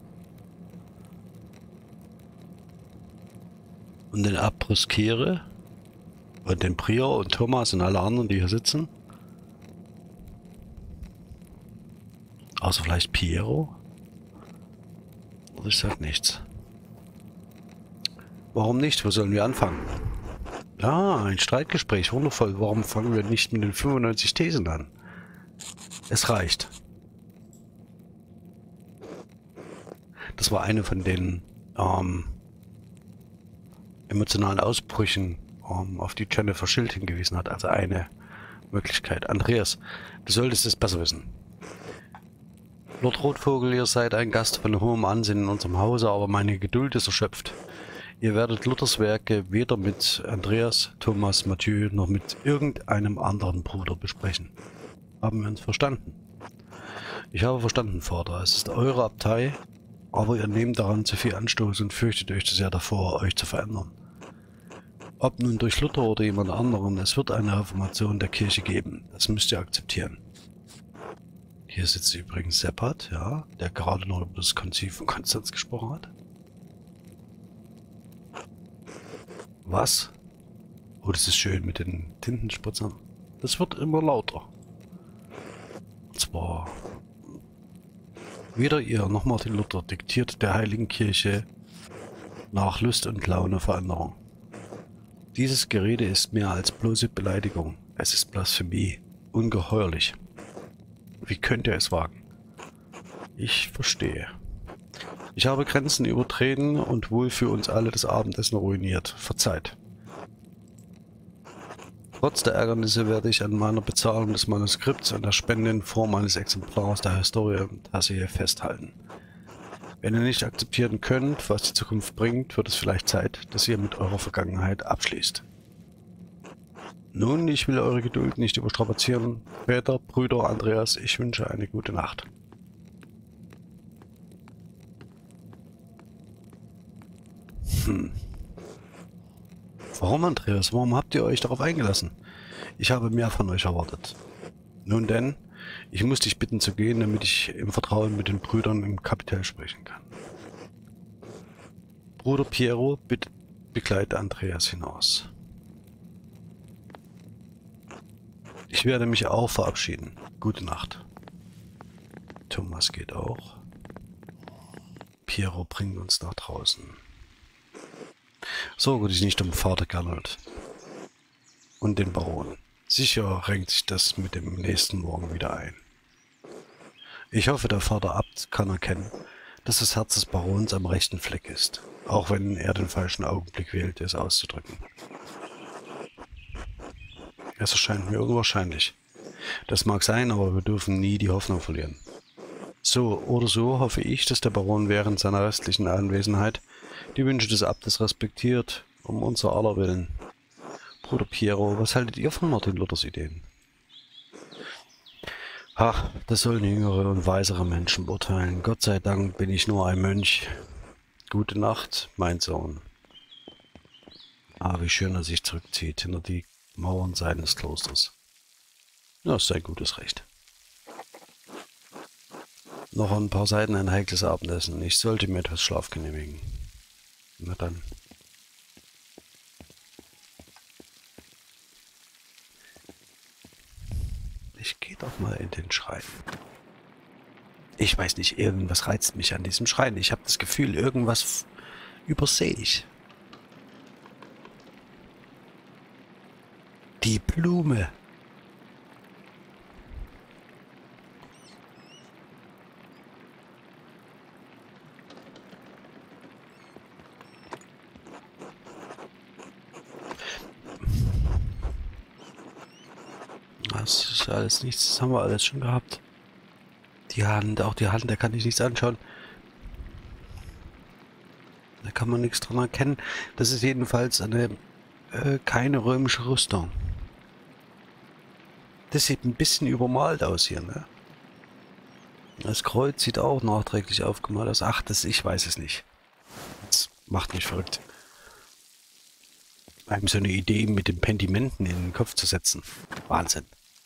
und den abbrüskiere und den Prior und Thomas und alle anderen, die hier sitzen. Außer vielleicht Piero. Oder ich sag nichts. Warum nicht? Wo sollen wir anfangen? Ah, ein Streitgespräch. Wundervoll. Warum fangen wir nicht mit den fünfundneunzig Thesen an? Es reicht. Das war eine von den ähm, emotionalen Ausbrüchen, ähm, auf die Jennifer Schild hingewiesen hat. Also eine Möglichkeit. Andreas, du solltest es besser wissen. Lord Rotvogel, ihr seid ein Gast von hohem Ansehen in unserem Hause, aber meine Geduld ist erschöpft. Ihr werdet Luthers Werke weder mit Andreas, Thomas, Mathieu noch mit irgendeinem anderen Bruder besprechen. Haben wir uns verstanden? Ich habe verstanden, Vater. Es ist eure Abtei, aber ihr nehmt daran zu viel Anstoß und fürchtet euch zu sehr davor, euch zu verändern. Ob nun durch Luther oder jemand anderen, es wird eine Reformation der Kirche geben. Das müsst ihr akzeptieren. Hier sitzt übrigens Seppert, ja, der gerade noch über das Konzil von Konstanz gesprochen hat. Was? Oh, das ist schön mit den Tintenspritzern. Das wird immer lauter. Und zwar weder ihr noch Martin Luther diktiert der Heiligen Kirche nach Lust und Laune Veränderung. Dieses Gerede ist mehr als bloße Beleidigung. Es ist Blasphemie. Ungeheuerlich. Wie könnt ihr es wagen? Ich verstehe. Ich habe Grenzen übertreten und wohl für uns alle das Abendessen ruiniert. Verzeiht. Trotz der Ärgernisse werde ich an meiner Bezahlung des Manuskripts und der Spende in Form eines Exemplars der Historientasse festhalten. Wenn ihr nicht akzeptieren könnt, was die Zukunft bringt, wird es vielleicht Zeit, dass ihr mit eurer Vergangenheit abschließt. Nun, ich will eure Geduld nicht überstrapazieren. Väter, Brüder, Andreas, ich wünsche eine gute Nacht. Hm. Warum, Andreas? Warum habt ihr euch darauf eingelassen? Ich habe mehr von euch erwartet. Nun denn, ich muss dich bitten zu gehen, damit ich im Vertrauen mit den Brüdern im Kapitell sprechen kann. Bruder Piero, bitte begleite Andreas hinaus. Ich werde mich auch verabschieden. Gute Nacht. Thomas geht auch. Piero bringt uns nach draußen. Sorge dich nicht um Vater Gernot und den Baron. Sicher renkt sich das mit dem nächsten Morgen wieder ein. Ich hoffe, der Vater Abt kann erkennen, dass das Herz des Barons am rechten Fleck ist, auch wenn er den falschen Augenblick wählt, es auszudrücken. Es erscheint mir unwahrscheinlich. Das mag sein, aber wir dürfen nie die Hoffnung verlieren. So oder so hoffe ich, dass der Baron während seiner restlichen Anwesenheit die Wünsche des Abtes respektiert, um unser aller Willen. Bruder Piero, was haltet ihr von Martin Luthers Ideen? Ach, das sollen jüngere und weisere Menschen beurteilen. Gott sei Dank bin ich nur ein Mönch. Gute Nacht, mein Sohn. Ah, wie schön er sich zurückzieht hinter die Mauern seines Klosters. Das ist sein gutes Recht. Noch ein paar Seiten ein heikles Abendessen. Ich sollte mir etwas Schlaf genehmigen. Na dann. Ich gehe doch mal in den Schrein. Ich weiß nicht, irgendwas reizt mich an diesem Schrein. Ich habe das Gefühl, irgendwas übersehe ich. Die Blume. Das ist alles nichts, das haben wir alles schon gehabt. Die Hand, auch die Hand, da kann ich nichts anschauen. Da kann man nichts dran erkennen. Das ist jedenfalls eine äh, keine römische Rüstung. Das sieht ein bisschen übermalt aus hier, ne? Das Kreuz sieht auch nachträglich aufgemalt aus. Ach, das, ich weiß es nicht. Das macht mich verrückt. Einem so eine Idee mit den Pentimenten in den Kopf zu setzen. Wahnsinn.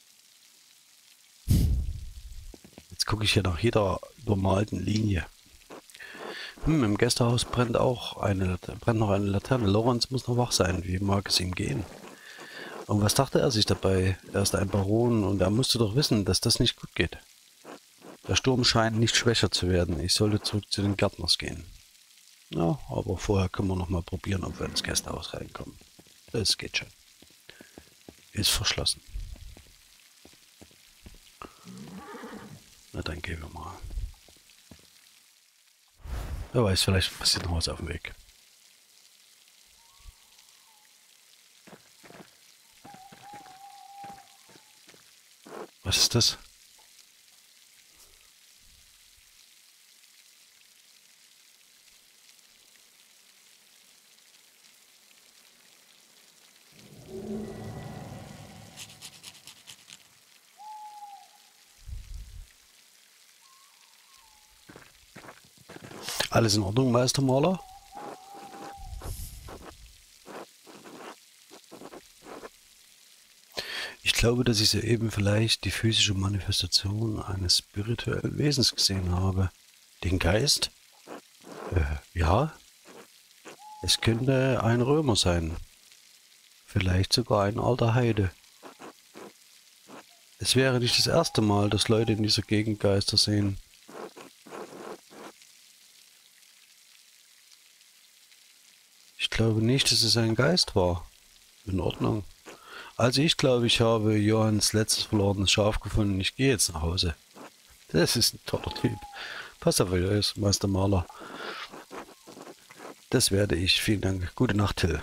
Jetzt gucke ich hier nach jeder übermalten Linie. Hm, im Gästehaus brennt auch eine, brennt noch eine Laterne. Lorenz muss noch wach sein. Wie mag es ihm gehen? Und was dachte er sich dabei? Er ist ein Baron und er musste doch wissen, dass das nicht gut geht. Der Sturm scheint nicht schwächer zu werden. Ich sollte zurück zu den Gärtners gehen. Ja, aber vorher können wir noch mal probieren, ob wir ins Gästehaus reinkommen. Das geht schon. Ist verschlossen. Na, dann gehen wir mal. Wer weiß, vielleicht passiert noch was auf dem Weg. Was ist das? Alles in Ordnung, Meistermaler? Ich glaube, dass ich soeben vielleicht die physische Manifestation eines spirituellen Wesens gesehen habe. Den Geist? Äh, ja. Es könnte ein Römer sein. Vielleicht sogar ein alter Heide. Es wäre nicht das erste Mal, dass Leute in dieser Gegend Geister sehen. Ich glaube nicht, dass es ein Geist war. In Ordnung. Also ich glaube, ich habe Johanns letztes verlorenes Schaf gefunden. Ich gehe jetzt nach Hause. Das ist ein toller Typ. Pass auf euch, Meister Maler. Das werde ich. Vielen Dank. Gute Nacht, Till.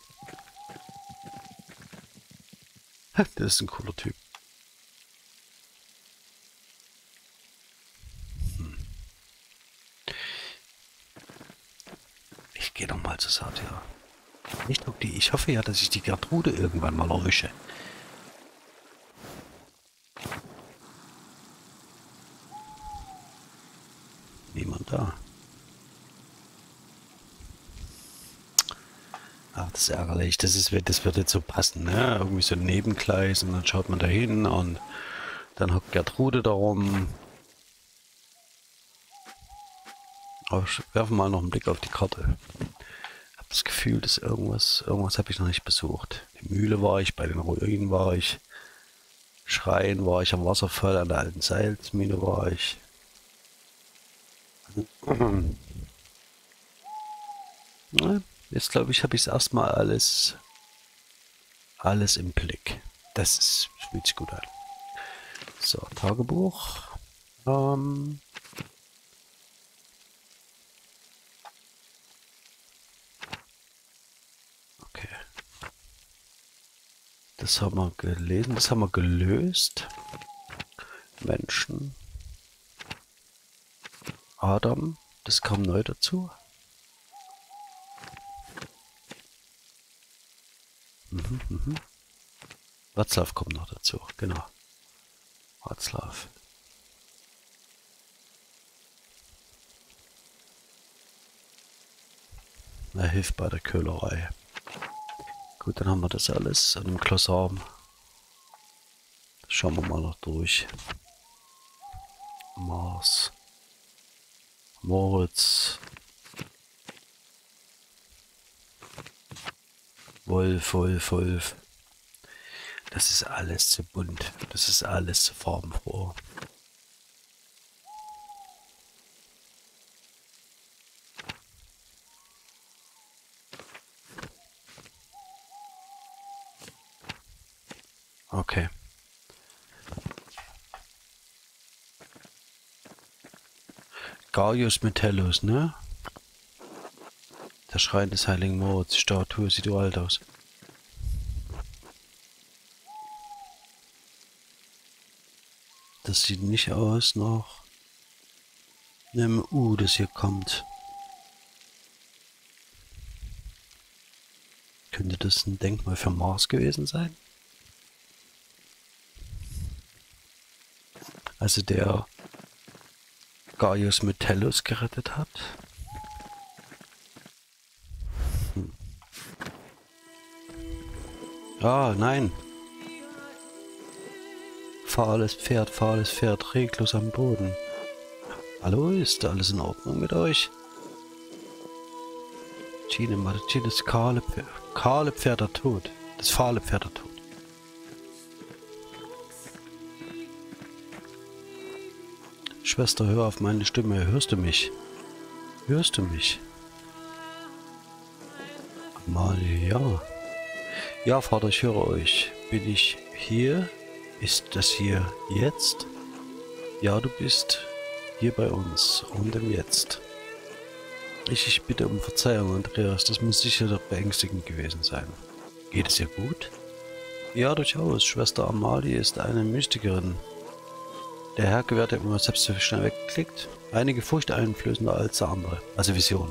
Das ist ein cooler Typ. Hm. Ich gehe noch mal zur Satia. Ich, die, ich hoffe ja, dass ich die Gertrude irgendwann mal erwische. Niemand da. Ach, das ist ärgerlich. Das, ist, das wird jetzt so passen, ne? Irgendwie so ein Nebengleis und dann schaut man da hin und dann hockt Gertrude da rum. Aber werfen mal noch einen Blick auf die Karte. Ich habe das Gefühl, dass irgendwas, irgendwas habe ich noch nicht besucht. Die Mühle war ich, bei den Ruinen war ich. Schrein war ich, am Wasserfall, an der alten Salzmine war ich. Na, jetzt glaube ich, habe ich es erstmal alles, alles im Blick. Das ist, fühlt sich gut an. So, Tagebuch. Ähm, okay. Das haben wir gelesen, das haben wir gelöst. Menschen. Adam, das kam neu dazu. Mhm, mhm. Václav kommt noch dazu, genau. Václav. Er hilft bei der Köhlerei. Gut, dann haben wir das alles an dem Glossarm. Schauen wir mal noch durch. Mars. Moritz. Wolf, Wolf, Wolf. Das ist alles zu bunt. Das ist alles zu farbenfroh. Okay. Gaius Metellus, ne? Der Schrein des heiligen Moritz. Die Statue sieht uralt aus. Das sieht nicht aus nach einem U, das hier kommt. Könnte das ein Denkmal für Mars gewesen sein? Also der Gaius Metellus gerettet hat? Hm. Ah, nein. Fahles Pferd, fahles Pferd, reglos am Boden. Hallo, ist alles in Ordnung mit euch? Gine Martinez, kahle Pferd, kahle Pferd tot. Das fahle Pferd tot. Schwester, hör auf meine Stimme. Hörst du mich? Hörst du mich? Amalie, ja. Ja, Vater, ich höre euch. Bin ich hier? Ist das hier jetzt? Ja, du bist hier bei uns und im Jetzt. Ich, ich bitte um Verzeihung, Andreas. Das muss sicher doch beängstigend gewesen sein. Geht es ihr gut? Ja, durchaus. Schwester Amalie ist eine Mystikerin. Der Herr gewährt ja immer selbst so schnell weggeklickt. Einige furchteinflößender als der andere. Also Vision.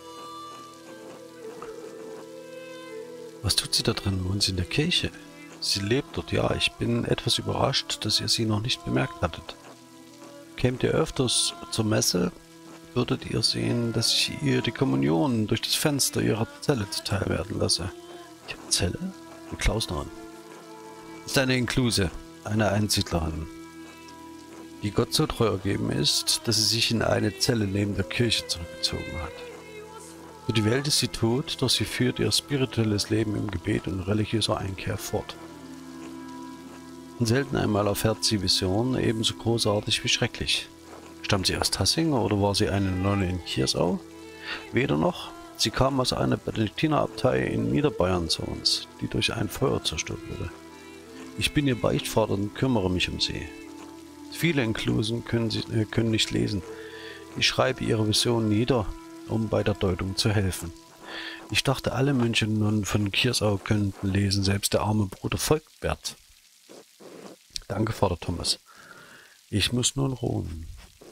Was tut sie da drin? Wohnt sie in der Kirche? Sie lebt dort, ja. Ich bin etwas überrascht, dass ihr sie noch nicht bemerkt hattet. Kämt ihr öfters zur Messe, würdet ihr sehen, dass ich ihr die Kommunion durch das Fenster ihrer Zelle zuteil werden lasse. Ihre Zelle? Eine Klausnerin. Ist eine Inkluse, eine Einsiedlerin, die Gott so treu ergeben ist, dass sie sich in eine Zelle neben der Kirche zurückgezogen hat. Für die Welt ist sie tot, doch sie führt ihr spirituelles Leben im Gebet und religiöser Einkehr fort. Und selten einmal erfährt sie Visionen, ebenso großartig wie schrecklich. Stammt sie aus Tassing oder war sie eine Nonne in Kiersau? Weder noch. Sie kam aus einer Benediktinerabtei in Niederbayern zu uns, die durch ein Feuer zerstört wurde. Ich bin ihr Beichtvater und kümmere mich um sie. Viele Inklusen können, sie, äh, können nicht lesen. Ich schreibe ihre Visionen nieder, um bei der Deutung zu helfen. Ich dachte, alle Mönche und Nonnen von Kiersau könnten lesen, selbst der arme Bruder Volkbert. Danke, Vater Thomas. Ich muss nun ruhen.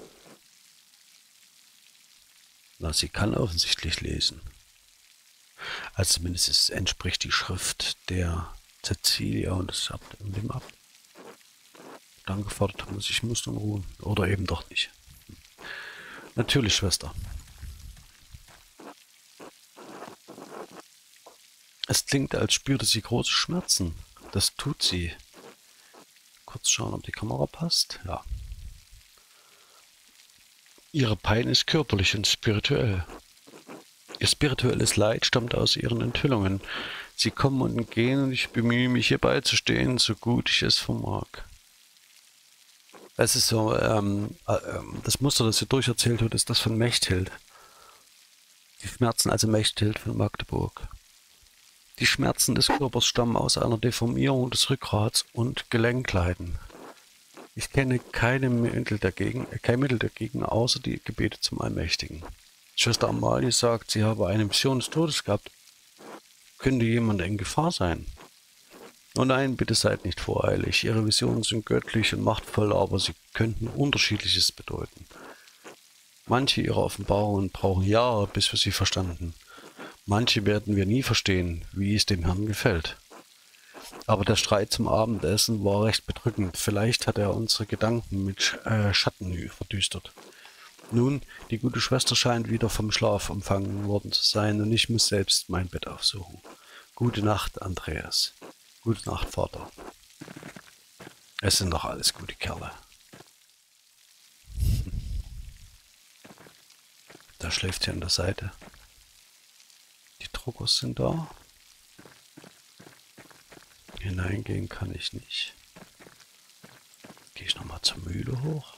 Na, sie kann offensichtlich lesen. Also zumindest es entspricht die Schrift der Cecilia und das ab dem ab. Danke, Vater Thomas, ich muss nun ruhen. Oder eben doch nicht. Natürlich, Schwester. Es klingt, als spürte sie große Schmerzen. Das tut sie. Kurz schauen, ob die Kamera passt. Ja. Ihre Pein ist körperlich und spirituell. Ihr spirituelles Leid stammt aus ihren Enthüllungen. Sie kommen und gehen und ich bemühe mich, hier beizustehen, so gut ich es vermag. Es ist so, ähm, äh, das Muster, das sie durcherzählt wird, ist das von Mechthild. Die Schmerzen, also Mechthild von Magdeburg. Die Schmerzen des Körpers stammen aus einer Deformierung des Rückgrats und Gelenkleiden. Ich kenne keine Mittel dagegen, kein Mittel dagegen, außer die Gebete zum Allmächtigen. Schwester Amalie sagt, sie habe eine Vision des Todes gehabt. Könnte jemand in Gefahr sein? Oh nein, bitte seid nicht voreilig. Ihre Visionen sind göttlich und machtvoll, aber sie könnten Unterschiedliches bedeuten. Manche ihrer Offenbarungen brauchen Jahre, bis wir sie verstanden. Manche werden wir nie verstehen, wie es dem Herrn gefällt. Aber der Streit zum Abendessen war recht bedrückend. Vielleicht hat er unsere Gedanken mit äh, Schatten verdüstert. Nun, die gute Schwester scheint wieder vom Schlaf empfangen worden zu sein und ich muss selbst mein Bett aufsuchen. Gute Nacht, Andreas. Gute Nacht, Vater. Es sind doch alles gute Kerle. Da schläft sie an der Seite. Die Druckers sind da. Hineingehen kann ich nicht. Gehe ich nochmal zur Mühle hoch.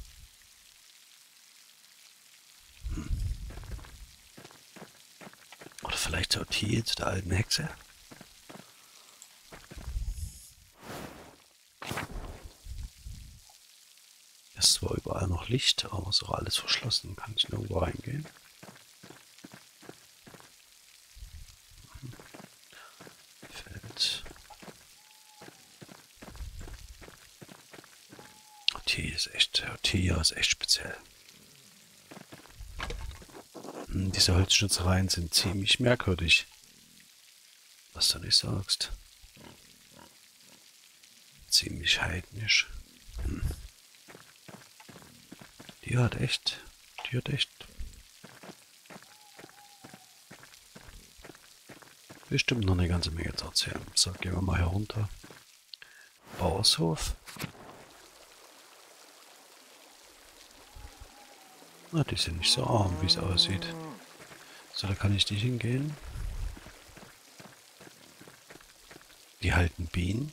Hm. Oder vielleicht zur Ottilie, zu der alten Hexe. Es ist zwar überall noch Licht, aber es ist auch alles verschlossen. Kann ich nirgendwo reingehen? Feld. Ottilie ist echt, Ottilie ist echt speziell. Hm, diese Holzschnitzereien sind ziemlich merkwürdig. Was du nicht sagst. Ziemlich heidnisch. Hm. Die hat echt, die hat echt bestimmt noch eine ganze Menge zu erzählen. So, gehen wir mal herunter. Bauershof. Na, die sind nicht so arm, wie es aussieht. So, da kann ich nicht hingehen. Die halten Bienen.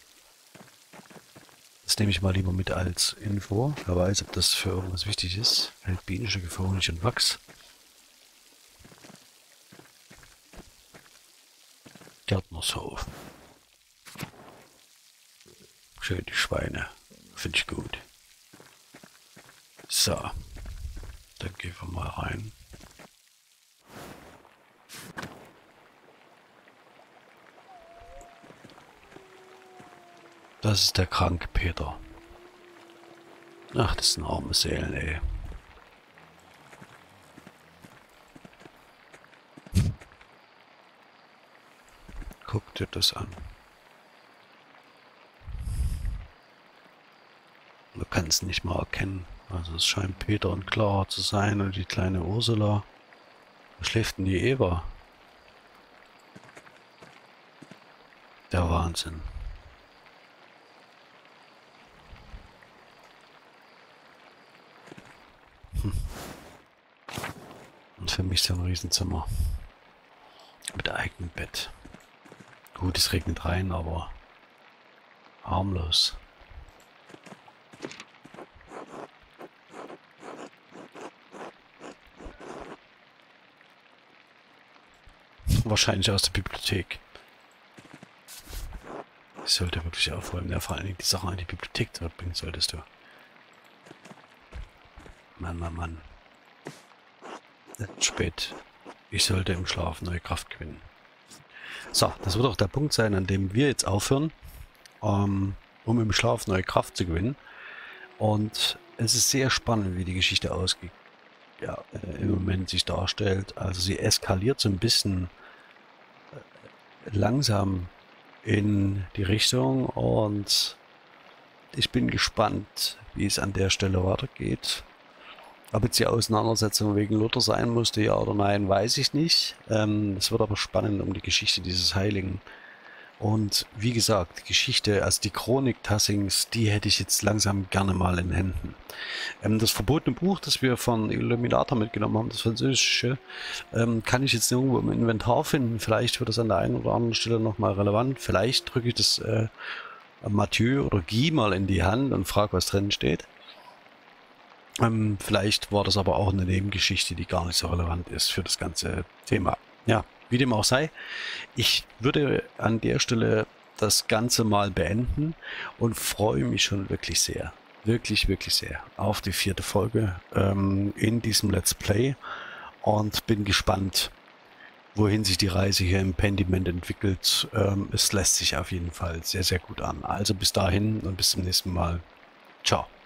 Das nehme ich mal lieber mit als Info. Wer weiß, ob das für irgendwas wichtig ist. Hält Bienenstöcke für Honig und Wachs. Gärtnershof. Schön die Schweine. Finde ich gut. So. Dann gehen wir mal rein. Das ist der kranke Peter. Ach, das sind arme Seelen, ey. Guck dir das an. Man kann es nicht mal erkennen. Also es scheint Peter und Clara zu sein und die kleine Ursula. Wo schläft denn die Eva? Der Wahnsinn. Und für mich so ein Riesenzimmer. Mit eigenem Bett. Gut, es regnet rein, aber harmlos. Wahrscheinlich aus der Bibliothek. Ich sollte wirklich aufräumen. Ja, vor allen Dingen die Sachen an die Bibliothek zurückbringen solltest du. Mann, Mann, Mann. Es ist spät. Ich sollte im Schlaf neue Kraft gewinnen. So, das wird auch der Punkt sein, an dem wir jetzt aufhören, ähm, um im Schlaf neue Kraft zu gewinnen. Und es ist sehr spannend, wie die Geschichte ausgeht. Ja, äh, im Moment sich darstellt. Also sie eskaliert so ein bisschen äh, langsam in die Richtung und ich bin gespannt, wie es an der Stelle weitergeht. Ob jetzt die Auseinandersetzung wegen Luther sein musste, ja oder nein, weiß ich nicht. Ähm, es wird aber spannend um die Geschichte dieses Heiligen. Und wie gesagt, die Geschichte, also die Chronik Tassings, die hätte ich jetzt langsam gerne mal in Händen. Ähm, das verbotene Buch, das wir von Illuminator mitgenommen haben, das französische, ähm, kann ich jetzt nirgendwo im Inventar finden. Vielleicht wird das an der einen oder anderen Stelle nochmal relevant. Vielleicht drücke ich das äh, Mathieu oder Guy mal in die Hand und frage, was drin steht. Ähm, vielleicht war das aber auch eine Nebengeschichte, die gar nicht so relevant ist für das ganze Thema. Ja, wie dem auch sei, ich würde an der Stelle das Ganze mal beenden und freue mich schon wirklich sehr, wirklich, wirklich sehr auf die vierte Folge ähm, in diesem Let's Play und bin gespannt, wohin sich die Reise hier im Pentiment entwickelt. Ähm, es lässt sich auf jeden Fall sehr, sehr gut an. Also bis dahin und bis zum nächsten Mal. Ciao.